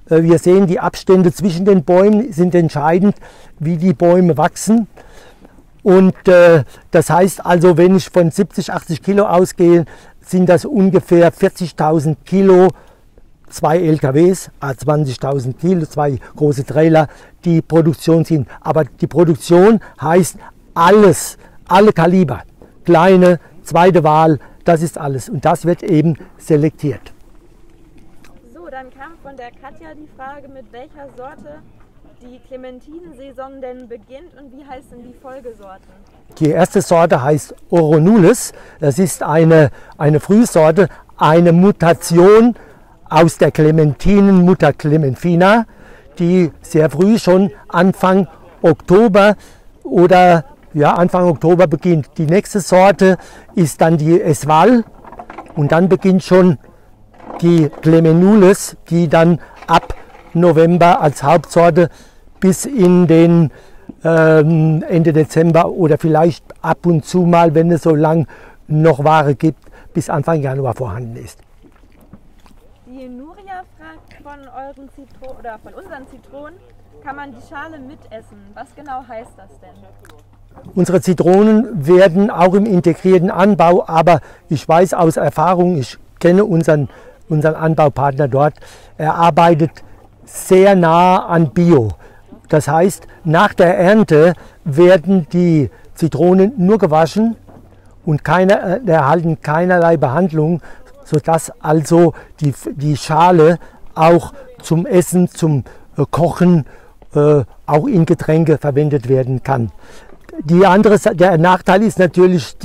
Wir sehen, die Abstände zwischen den Bäumen sind entscheidend, wie die Bäume wachsen. Und das heißt also, wenn ich von 70, 80 Kilo ausgehe, sind das ungefähr 40.000 Kilo, 2 LKWs, 20.000 Kilo, 2 große Trailer, die Produktion sind. Aber die Produktion heißt alles, alle Kaliber, kleine, zweite Wahl, das ist alles. Und das wird eben selektiert. So, dann kam von der Katja die Frage, mit welcher Sorte die Clementinensaison denn beginnt und wie heißen die Folgesorten? Die erste Sorte heißt Oronulis. Das ist eine Frühsorte, eine Mutation aus der Clementinenmutter Clementina, die sehr früh schon Anfang Oktober oder ja, Anfang Oktober beginnt. Die nächste Sorte ist dann die Esval und dann beginnt schon die Clemenulis, die dann ab November als Hauptsorte bis in den Ende Dezember oder vielleicht ab und zu mal, wenn es so lang noch Ware gibt, bis Anfang Januar vorhanden ist. Die Nuria fragt von unseren Zitronen, kann man die Schale mitessen? Was genau heißt das denn? Unsere Zitronen werden auch im integrierten Anbau, aber ich weiß aus Erfahrung, ich kenne unseren Anbaupartner dort, er arbeitet sehr nah an Bio. Das heißt, nach der Ernte werden die Zitronen nur gewaschen und erhalten keinerlei Behandlung, sodass also die Schale auch zum Essen, zum Kochen, auch in Getränke verwendet werden kann. Der Nachteil ist natürlich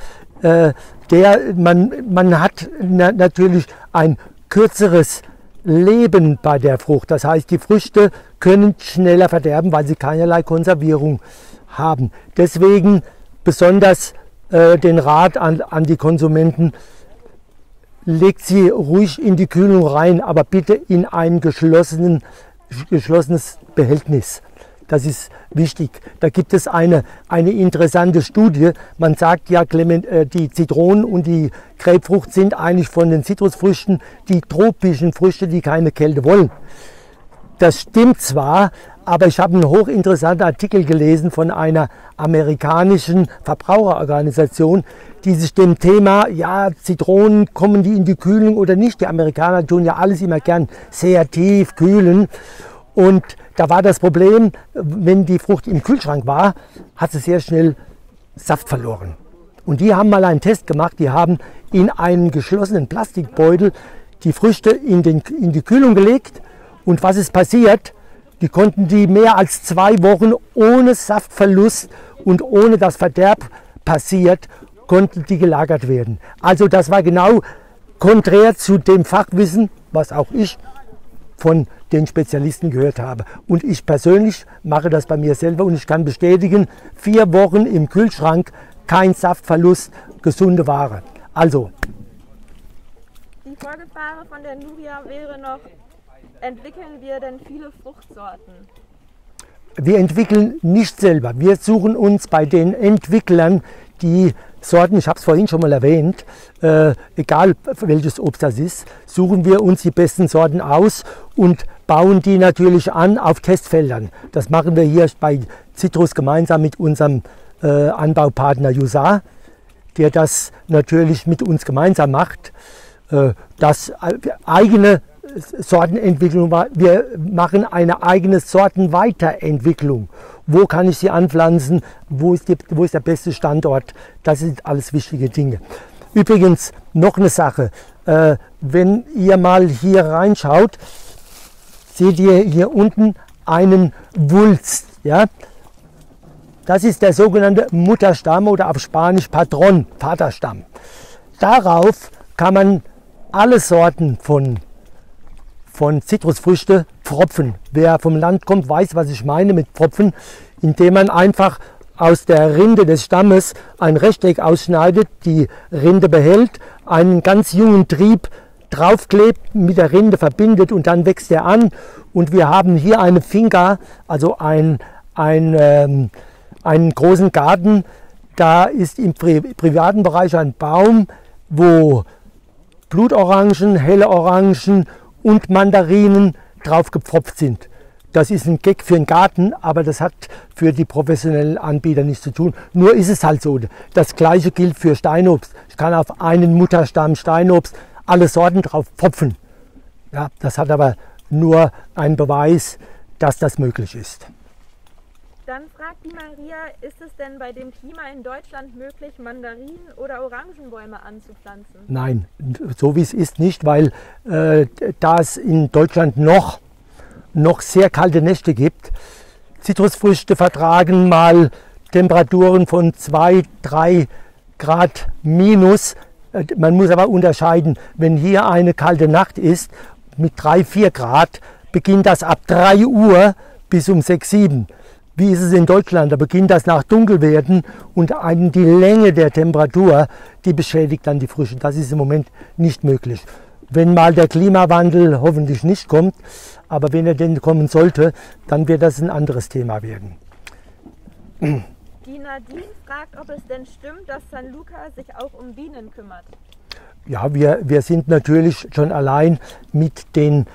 man hat natürlich ein kürzeres Leben bei der Frucht. Das heißt, die Früchte können schneller verderben, weil sie keinerlei Konservierung haben. Deswegen besonders den Rat an die Konsumenten, legt sie ruhig in die Kühlung rein, aber bitte in ein geschlossenes Behältnis. Das ist wichtig. Da gibt es eine interessante Studie. Man sagt ja, die Zitronen und die Grapefrucht sind eigentlich von den Zitrusfrüchten die tropischen Früchte, die keine Kälte wollen. Das stimmt zwar, aber ich habe einen hochinteressanten Artikel gelesen von einer amerikanischen Verbraucherorganisation, die sich dem Thema, ja, Zitronen, kommen die in die Kühlung oder nicht? Die Amerikaner tun ja alles immer gern sehr tief kühlen. Und da war das Problem, wenn die Frucht im Kühlschrank war, hat sie sehr schnell Saft verloren. Und die haben mal einen Test gemacht, die haben in einen geschlossenen Plastikbeutel die Früchte in die Kühlung gelegt. Und was ist passiert? Die konnten die mehr als 2 Wochen ohne Saftverlust und ohne dass Verderb passiert, konnten die gelagert werden. Also das war genau konträr zu dem Fachwissen, was auch ich von den Spezialisten gehört habe. Und ich persönlich mache das bei mir selber und ich kann bestätigen, 4 Wochen im Kühlschrank, kein Saftverlust, gesunde Ware. Also. Die Folgefrage von der Nuria wäre noch, entwickeln wir denn viele Fruchtsorten? Wir entwickeln nicht selber. Wir suchen uns bei den Entwicklern die Sorten, ich habe es vorhin schon mal erwähnt, egal welches Obst das ist, suchen wir uns die besten Sorten aus und bauen die natürlich an auf Testfeldern. Das machen wir hier bei Citrus gemeinsam mit unserem Anbaupartner Jusar, der das natürlich mit uns gemeinsam macht. Das eigene Sortenentwicklung war, wir machen eine eigene Sortenweiterentwicklung. Wo kann ich sie anpflanzen? Wo ist der beste Standort? Das sind alles wichtige Dinge. Übrigens noch eine Sache. Wenn ihr mal hier reinschaut, seht ihr hier unten einen Wulst. Ja? Das ist der sogenannte Mutterstamm oder auf Spanisch Patron, Vaterstamm. Darauf kann man alle Sorten von Zitrusfrüchte pfropfen. Wer vom Land kommt, weiß, was ich meine mit Pfropfen, indem man einfach aus der Rinde des Stammes ein Rechteck ausschneidet, die Rinde behält, einen ganz jungen Trieb draufklebt, mit der Rinde verbindet und dann wächst er an. Und wir haben hier eine Finca, also einen großen Garten. Da ist im privaten Bereich ein Baum, wo Blutorangen, helle Orangen und Mandarinen drauf gepfropft sind. Das ist ein Gag für den Garten, aber das hat für die professionellen Anbieter nichts zu tun. Nur ist es halt so. Das Gleiche gilt für Steinobst. Ich kann auf einen Mutterstamm Steinobst alle Sorten drauf pfropfen. Ja, das hat aber nur einen Beweis, dass das möglich ist. Dann fragt die Maria, ist es denn bei dem Klima in Deutschland möglich, Mandarinen oder Orangenbäume anzupflanzen? Nein, so wie es ist nicht, weil da es in Deutschland noch sehr kalte Nächte gibt. Zitrusfrüchte vertragen mal Temperaturen von 2, 3 Grad minus. Man muss aber unterscheiden, wenn hier eine kalte Nacht ist mit 3, 4 Grad, beginnt das ab 3 Uhr bis um 6, 7. Wie ist es in Deutschland? Da beginnt das nach Dunkelwerden und die Länge der Temperatur, die beschädigt dann die Früchte. Das ist im Moment nicht möglich. Wenn mal der Klimawandel hoffentlich nicht kommt, aber wenn er denn kommen sollte, dann wird das ein anderes Thema werden. Die Nadine fragt, ob es denn stimmt, dass San Luca sich auch um Bienen kümmert. Ja, wir sind natürlich schon allein mit den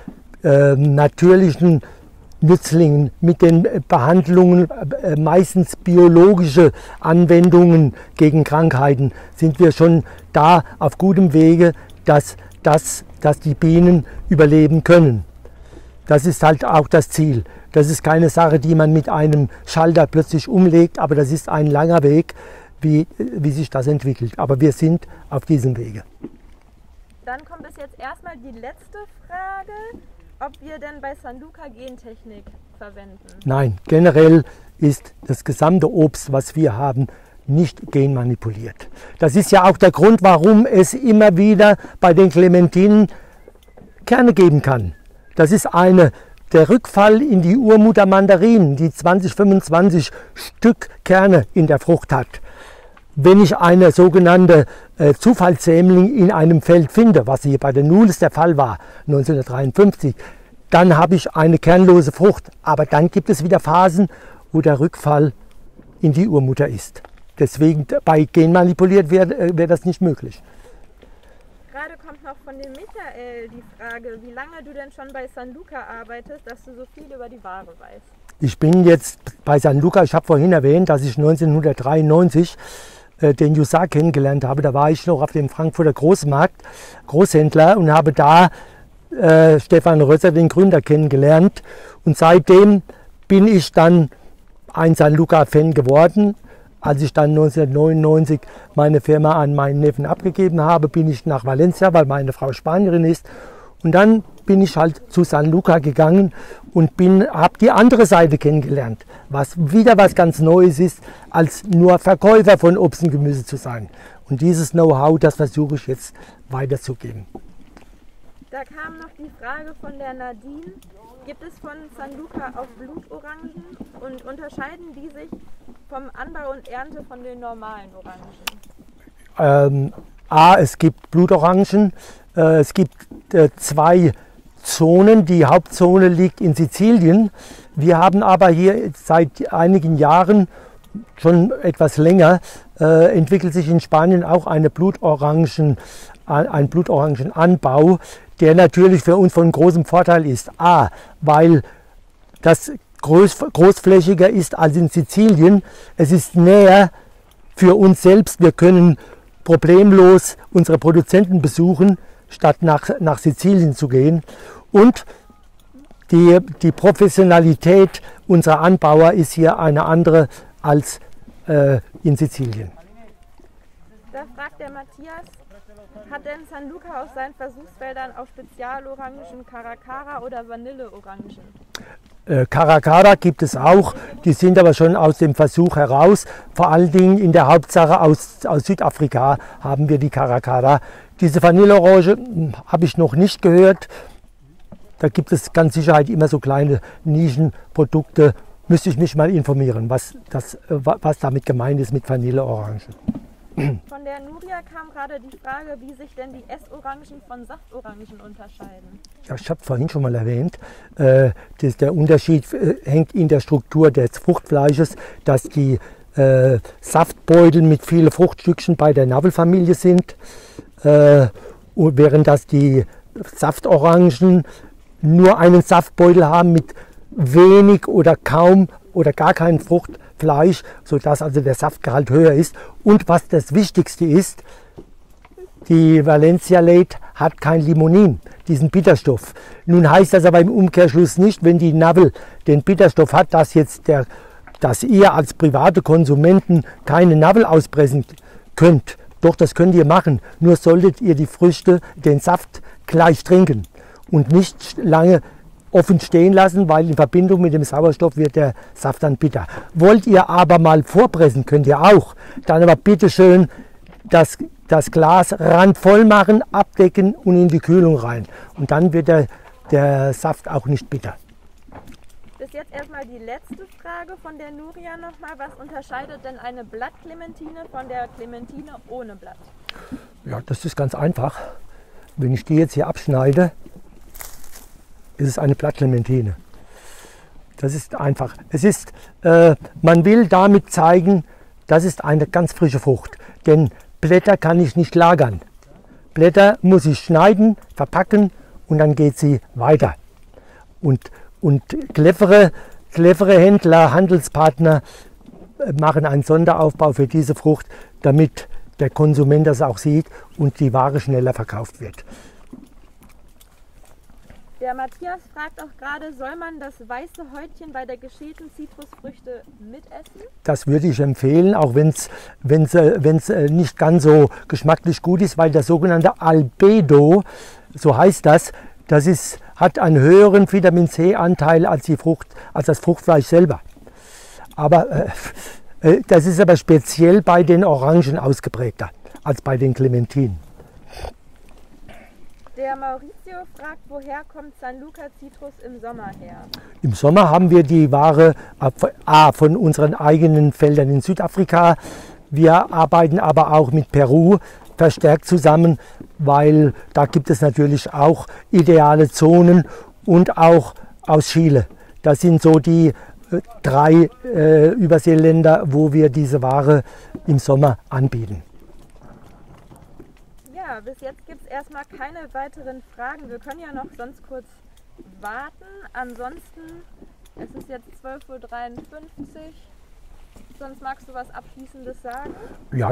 natürlichen Nützlingen, mit den Behandlungen, meistens biologische Anwendungen gegen Krankheiten, sind wir schon da auf gutem Wege, dass die Bienen überleben können. Das ist halt auch das Ziel. Das ist keine Sache, die man mit einem Schalter plötzlich umlegt, aber das ist ein langer Weg, wie sich das entwickelt. Aber wir sind auf diesem Wege. Dann kommt es jetzt erstmal die letzte Frage, ob wir denn bei San Luca Gentechnik verwenden. Nein, generell ist das gesamte Obst, was wir haben, nicht genmanipuliert. Das ist ja auch der Grund, warum es immer wieder bei den Clementinen Kerne geben kann. Das ist der Rückfall in die Urmutter Mandarinen, die 20, 25 Stück Kerne in der Frucht hat. Wenn ich eine sogenannte Zufallssämling in einem Feld finde, was hier bei der Nulis der Fall war, 1953, dann habe ich eine kernlose Frucht. Aber dann gibt es wieder Phasen, wo der Rückfall in die Urmutter ist. Deswegen bei genmanipuliert wäre das nicht möglich. Gerade kommt noch von dem Michael die Frage, wie lange du denn schon bei San Luca arbeitest, dass du so viel über die Ware weißt. Ich bin jetzt bei San Luca, ich habe vorhin erwähnt, dass ich 1993 den Jussar kennengelernt habe. Da war ich noch auf dem Frankfurter Großmarkt, Großhändler, und habe da Stefan Rösser, den Gründer, kennengelernt. Und seitdem bin ich dann ein San Luca-Fan geworden. Als ich dann 1999 meine Firma an meinen Neffen abgegeben habe, bin ich nach Valencia, weil meine Frau Spanierin ist. Und dann bin ich halt zu San Luca gegangen und habe die andere Seite kennengelernt, was wieder was ganz Neues ist, als nur Verkäufer von Obst und Gemüse zu sein. Und dieses Know-how, das versuche ich jetzt weiterzugeben. Da kam noch die Frage von der Nadine, gibt es von San Luca auch Blutorangen und unterscheiden die sich vom Anbau und Ernte von den normalen Orangen? Es gibt Blutorangen, es gibt 2 Zonen. Die Hauptzone liegt in Sizilien. Wir haben aber hier seit einigen Jahren, schon etwas länger, entwickelt sich in Spanien auch ein Blutorangenanbau, der natürlich für uns von großem Vorteil ist. A, weil das großflächiger ist als in Sizilien. Es ist näher für uns selbst. Wir können problemlos unsere Produzenten besuchen, statt nach Sizilien zu gehen. Und die Professionalität unserer Anbauer ist hier eine andere als in Sizilien. Da fragt der Matthias, hat denn San Luca auf seinen Versuchsfeldern auch Spezialorangen, Caracara oder Vanilleorangen? Caracara gibt es auch, die sind aber schon aus dem Versuch heraus. Vor allen Dingen in der Hauptsache aus Südafrika haben wir die Caracara. Diese Vanilleorange habe ich noch nicht gehört. Da gibt es ganz Sicherheit immer so kleine Nischenprodukte. Müsste ich mich mal informieren, was damit gemeint ist mit Vanilleorangen. Von der Nuria kam gerade die Frage, wie sich denn die Essorangen von Saftorangen unterscheiden. Ja, ich habe vorhin schon mal erwähnt, der Unterschied hängt in der Struktur des Fruchtfleisches, dass die Saftbeutel mit vielen Fruchtstückchen bei der Navelfamilie sind, während dass die Saftorangen nur einen Saftbeutel haben mit wenig oder kaum oder gar kein Fruchtfleisch, sodass also der Saftgehalt höher ist. Und was das Wichtigste ist, die Valencia Late hat kein Limonin, diesen Bitterstoff. Nun heißt das aber im Umkehrschluss nicht, wenn die Navel den Bitterstoff hat, dass ihr als private Konsumenten keine Navel auspressen könnt. Doch, das könnt ihr machen. Nur solltet ihr die Früchte, den Saft gleich trinken und nicht lange offen stehen lassen, weil in Verbindung mit dem Sauerstoff wird der Saft dann bitter. Wollt ihr aber mal vorpressen, könnt ihr auch. Dann aber bitte schön das Glas randvoll machen, abdecken und in die Kühlung rein. Und dann wird der Saft auch nicht bitter. Bis jetzt erstmal die letzte Frage von der Nuria nochmal. Was unterscheidet denn eine Blattklementine von der Klementine ohne Blatt? Ja, das ist ganz einfach. Wenn ich die jetzt hier abschneide, ist es eine Blattklementine. Das ist einfach. Man will damit zeigen, das ist eine ganz frische Frucht. Denn Blätter kann ich nicht lagern. Blätter muss ich schneiden, verpacken und dann geht sie weiter. Und clevere Händler, Handelspartner machen einen Sonderaufbau für diese Frucht, damit der Konsument das auch sieht und die Ware schneller verkauft wird. Der Matthias fragt auch gerade, soll man das weiße Häutchen bei der geschälten Zitrusfrüchte mitessen? Das würde ich empfehlen, auch wenn es nicht ganz so geschmacklich gut ist, weil das sogenannte Albedo, so heißt das, hat einen höheren Vitamin C-Anteil als das Fruchtfleisch selber. Aber das ist aber speziell bei den Orangen ausgeprägter als bei den Clementinen. Der Maurizio fragt, woher kommt San Luca Citrus im Sommer her? Im Sommer haben wir die Ware von unseren eigenen Feldern in Südafrika. Wir arbeiten aber auch mit Peru verstärkt zusammen, weil da gibt es natürlich auch ideale Zonen und auch aus Chile. Das sind so die 3 Überseeländer, wo wir diese Ware im Sommer anbieten. Ja, bis jetzt gibt es erstmal keine weiteren Fragen. Wir können ja noch sonst kurz warten. Ansonsten, es ist jetzt 12:53 Uhr. Sonst magst du was Abschließendes sagen? Ja,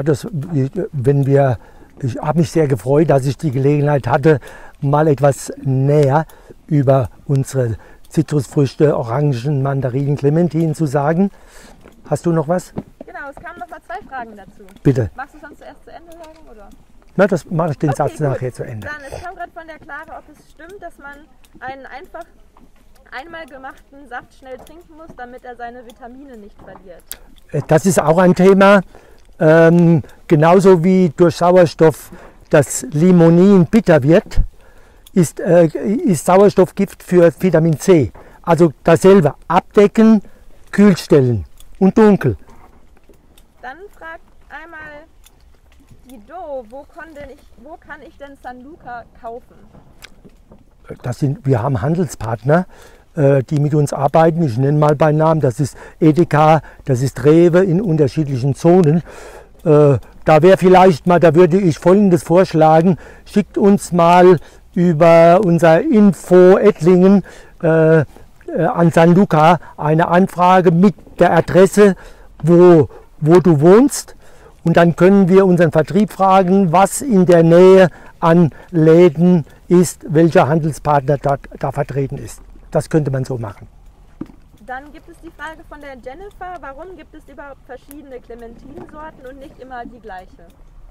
ich habe mich sehr gefreut, dass ich die Gelegenheit hatte, mal etwas näher über unsere Zitrusfrüchte, Orangen, Mandarinen, Clementinen zu sagen. Hast du noch was? Genau, es kamen noch mal 2 Fragen dazu. Bitte. Magst du sonst zuerst zu Ende sagen, oder? Na, das mache ich den Satz nachher zu Ende. Dann, es kam gerade von der Clara, ob es stimmt, dass man einen einfach einmal gemachten Saft schnell trinken muss, damit er seine Vitamine nicht verliert. Das ist auch ein Thema. Genauso wie durch Sauerstoff das Limonin bitter wird, ist Sauerstoffgift für Vitamin C. Also dasselbe, abdecken, kühl stellen und dunkel. Dann fragt einmal Guido, wo kann ich denn San Luca kaufen? Wir haben Handelspartner, die mit uns arbeiten. Ich nenne mal bei Namen, das ist Edeka, das ist Rewe in unterschiedlichen Zonen. Da würde ich Folgendes vorschlagen: Schickt uns mal über unser Info Ettlingen an San Luca eine Anfrage mit der Adresse, wo du wohnst. Und dann können wir unseren Vertrieb fragen, was in der Nähe an Läden ist, welcher Handelspartner da vertreten ist. Das könnte man so machen. Dann gibt es die Frage von der Jennifer, warum gibt es überhaupt verschiedene Clementinsorten und nicht immer die gleiche?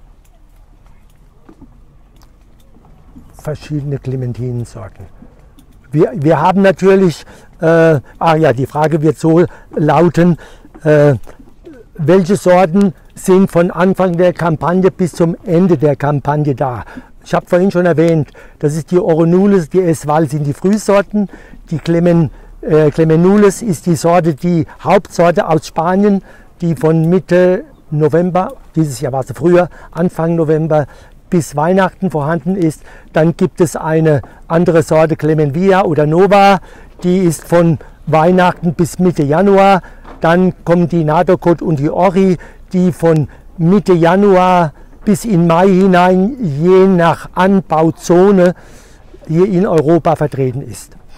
Verschiedene Clementinsorten. Wir haben natürlich, die Frage wird so lauten, welche Sorten sind von Anfang der Kampagne bis zum Ende der Kampagne da. Ich habe vorhin schon erwähnt, das ist die Oronules, die Esval sind die Frühsorten, die Clemenules ist die Hauptsorte aus Spanien, die von Mitte November, dieses Jahr war es früher, Anfang November bis Weihnachten vorhanden ist. Dann gibt es eine andere Sorte, Clemenvia oder Nova, die ist von Weihnachten bis Mitte Januar. Dann kommen die Nadocot und die Ori, die von Mitte Januar bis in Mai hinein je nach Anbauzone hier in Europa vertreten ist.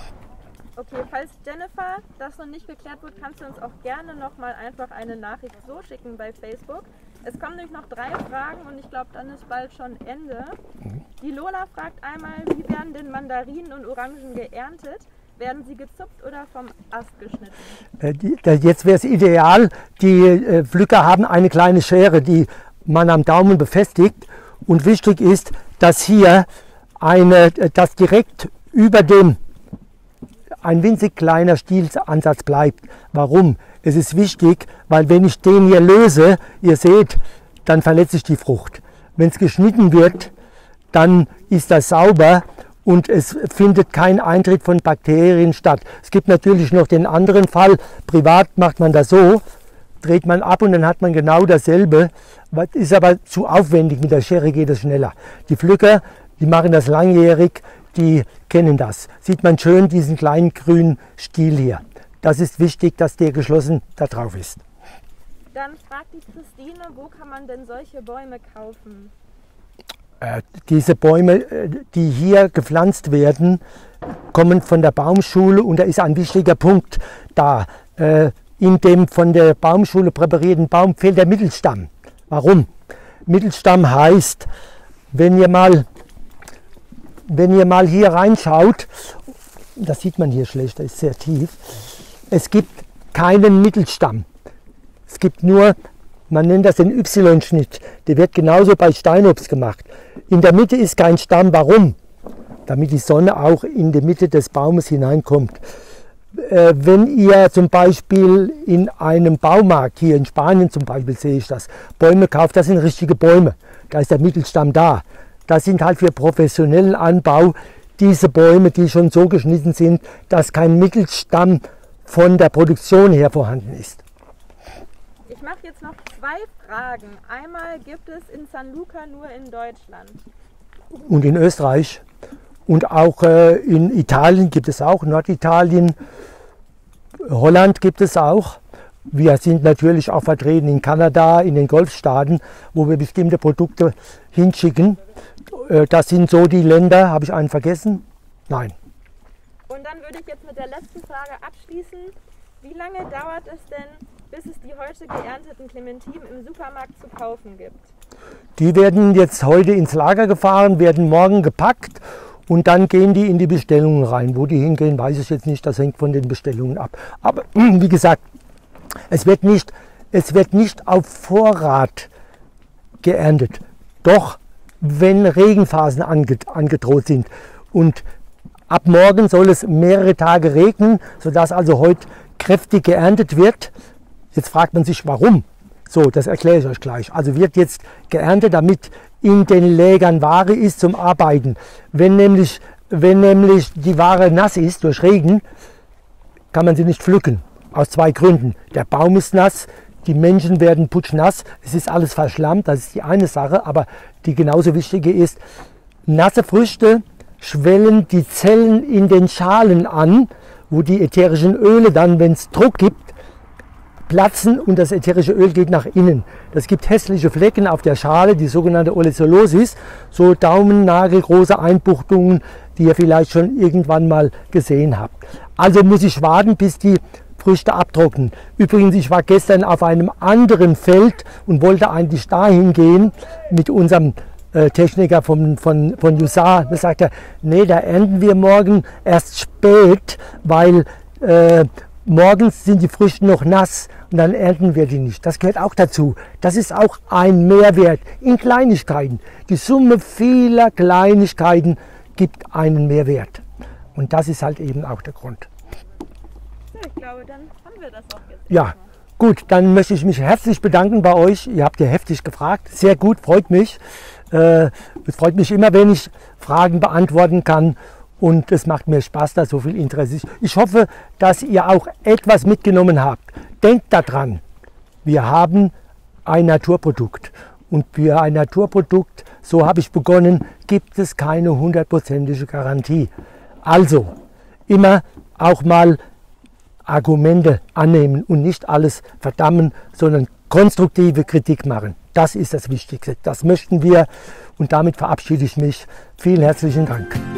Okay, falls Jennifer das noch nicht geklärt wird, kannst du uns auch gerne nochmal einfach eine Nachricht so schicken bei Facebook. Es kommen nämlich noch 3 Fragen und ich glaube, dann ist bald schon Ende. Die Lola fragt einmal, wie werden denn Mandarinen und Orangen geerntet? Werden sie gezupft oder vom Ast geschnitten? Jetzt wäre es ideal, die Pflücker haben eine kleine Schere, die man am Daumen befestigt. Und wichtig ist, dass hier dass direkt über dem ein winzig kleiner Stielansatz bleibt. Warum? Es ist wichtig, weil wenn ich den hier löse, ihr seht, dann verletze ich die Frucht. Wenn es geschnitten wird, dann ist das sauber und es findet kein Eintritt von Bakterien statt. Es gibt natürlich noch den anderen Fall, privat macht man das so, dreht man ab und dann hat man genau dasselbe. Das ist aber zu aufwendig, mit der Schere geht es schneller. Die Pflücker, die machen das langjährig, die kennen das. Sieht man schön diesen kleinen grünen Stiel hier. Das ist wichtig, dass der geschlossen da drauf ist. Dann fragt die Christine, wo kann man denn solche Bäume kaufen? Diese Bäume, die hier gepflanzt werden, kommen von der Baumschule und da ist ein wichtiger Punkt da. In dem von der Baumschule präparierten Baum fehlt der Mittelstamm. Warum? Mittelstamm heißt, wenn ihr mal hier reinschaut, das sieht man hier schlecht, das ist sehr tief, es gibt keinen Mittelstamm. Es gibt nur, man nennt das den Y-Schnitt, der wird genauso bei Steinobst gemacht. In der Mitte ist kein Stamm, warum? Damit die Sonne auch in die Mitte des Baumes hineinkommt. Wenn ihr zum Beispiel in einem Baumarkt, hier in Spanien zum Beispiel sehe ich das, Bäume kauft, das sind richtige Bäume, da ist der Mittelstamm da. Das sind halt für professionellen Anbau diese Bäume, die schon so geschnitten sind, dass kein Mittelstamm von der Produktion her vorhanden ist. Ich mache jetzt noch 2 Fragen. Einmal, gibt es in San Luca nur in Deutschland? Und in Österreich. Und auch in Italien gibt es auch, Norditalien, Holland gibt es auch. Wir sind natürlich auch vertreten in Kanada, in den Golfstaaten, wo wir bestimmte Produkte hinschicken. Das sind so die Länder. Habe ich einen vergessen? Nein. Und dann würde ich jetzt mit der letzten Frage abschließen. Wie lange dauert es denn, bis es die heute geernteten Clementinen im Supermarkt zu kaufen gibt? Die werden jetzt heute ins Lager gefahren, werden morgen gepackt. Und dann gehen die in die Bestellungen rein. Wo die hingehen, weiß ich jetzt nicht. Das hängt von den Bestellungen ab. Aber wie gesagt, es wird nicht auf Vorrat geerntet. Doch, wenn Regenphasen angedroht sind. Und ab morgen soll es mehrere Tage regnen, sodass also heute kräftig geerntet wird. Jetzt fragt man sich, warum? So, das erkläre ich euch gleich. Also wird jetzt geerntet, damit in den Lägern Ware ist zum Arbeiten. Wenn nämlich die Ware nass ist durch Regen, kann man sie nicht pflücken. Aus 2 Gründen. Der Baum ist nass, die Menschen werden putschnass, es ist alles verschlammt, das ist die eine Sache. Aber die genauso wichtige ist, nasse Früchte schwellen die Zellen in den Schalen an, wo die ätherischen Öle dann, wenn es Druck gibt, platzen und das ätherische Öl geht nach innen. Das gibt hässliche Flecken auf der Schale, die sogenannte Olecolosis, so daumennagelgroße Einbuchtungen, die ihr vielleicht schon irgendwann mal gesehen habt. Also muss ich warten, bis die Früchte abtrocknen. Übrigens, ich war gestern auf einem anderen Feld und wollte eigentlich dahin gehen mit unserem Techniker von USA. Da sagt er, nee, da ernten wir morgen erst spät, weil morgens sind die Früchte noch nass und dann ernten wir die nicht. Das gehört auch dazu. Das ist auch ein Mehrwert in Kleinigkeiten. Die Summe vieler Kleinigkeiten gibt einen Mehrwert. Und das ist halt eben auch der Grund. Ja, ich glaube, dann haben wir das auch jetzt. Ja, gut, dann möchte ich mich herzlich bedanken bei euch. Ihr habt ja heftig gefragt. Sehr gut, freut mich. Es freut mich immer, wenn ich Fragen beantworten kann. Und es macht mir Spaß, da so viel Interesse ist. Ich hoffe, dass ihr auch etwas mitgenommen habt. Denkt daran, wir haben ein Naturprodukt. Und für ein Naturprodukt, so habe ich begonnen, gibt es keine 100%ige Garantie. Also immer auch mal Argumente annehmen und nicht alles verdammen, sondern konstruktive Kritik machen. Das ist das Wichtigste. Das möchten wir und damit verabschiede ich mich. Vielen herzlichen Dank.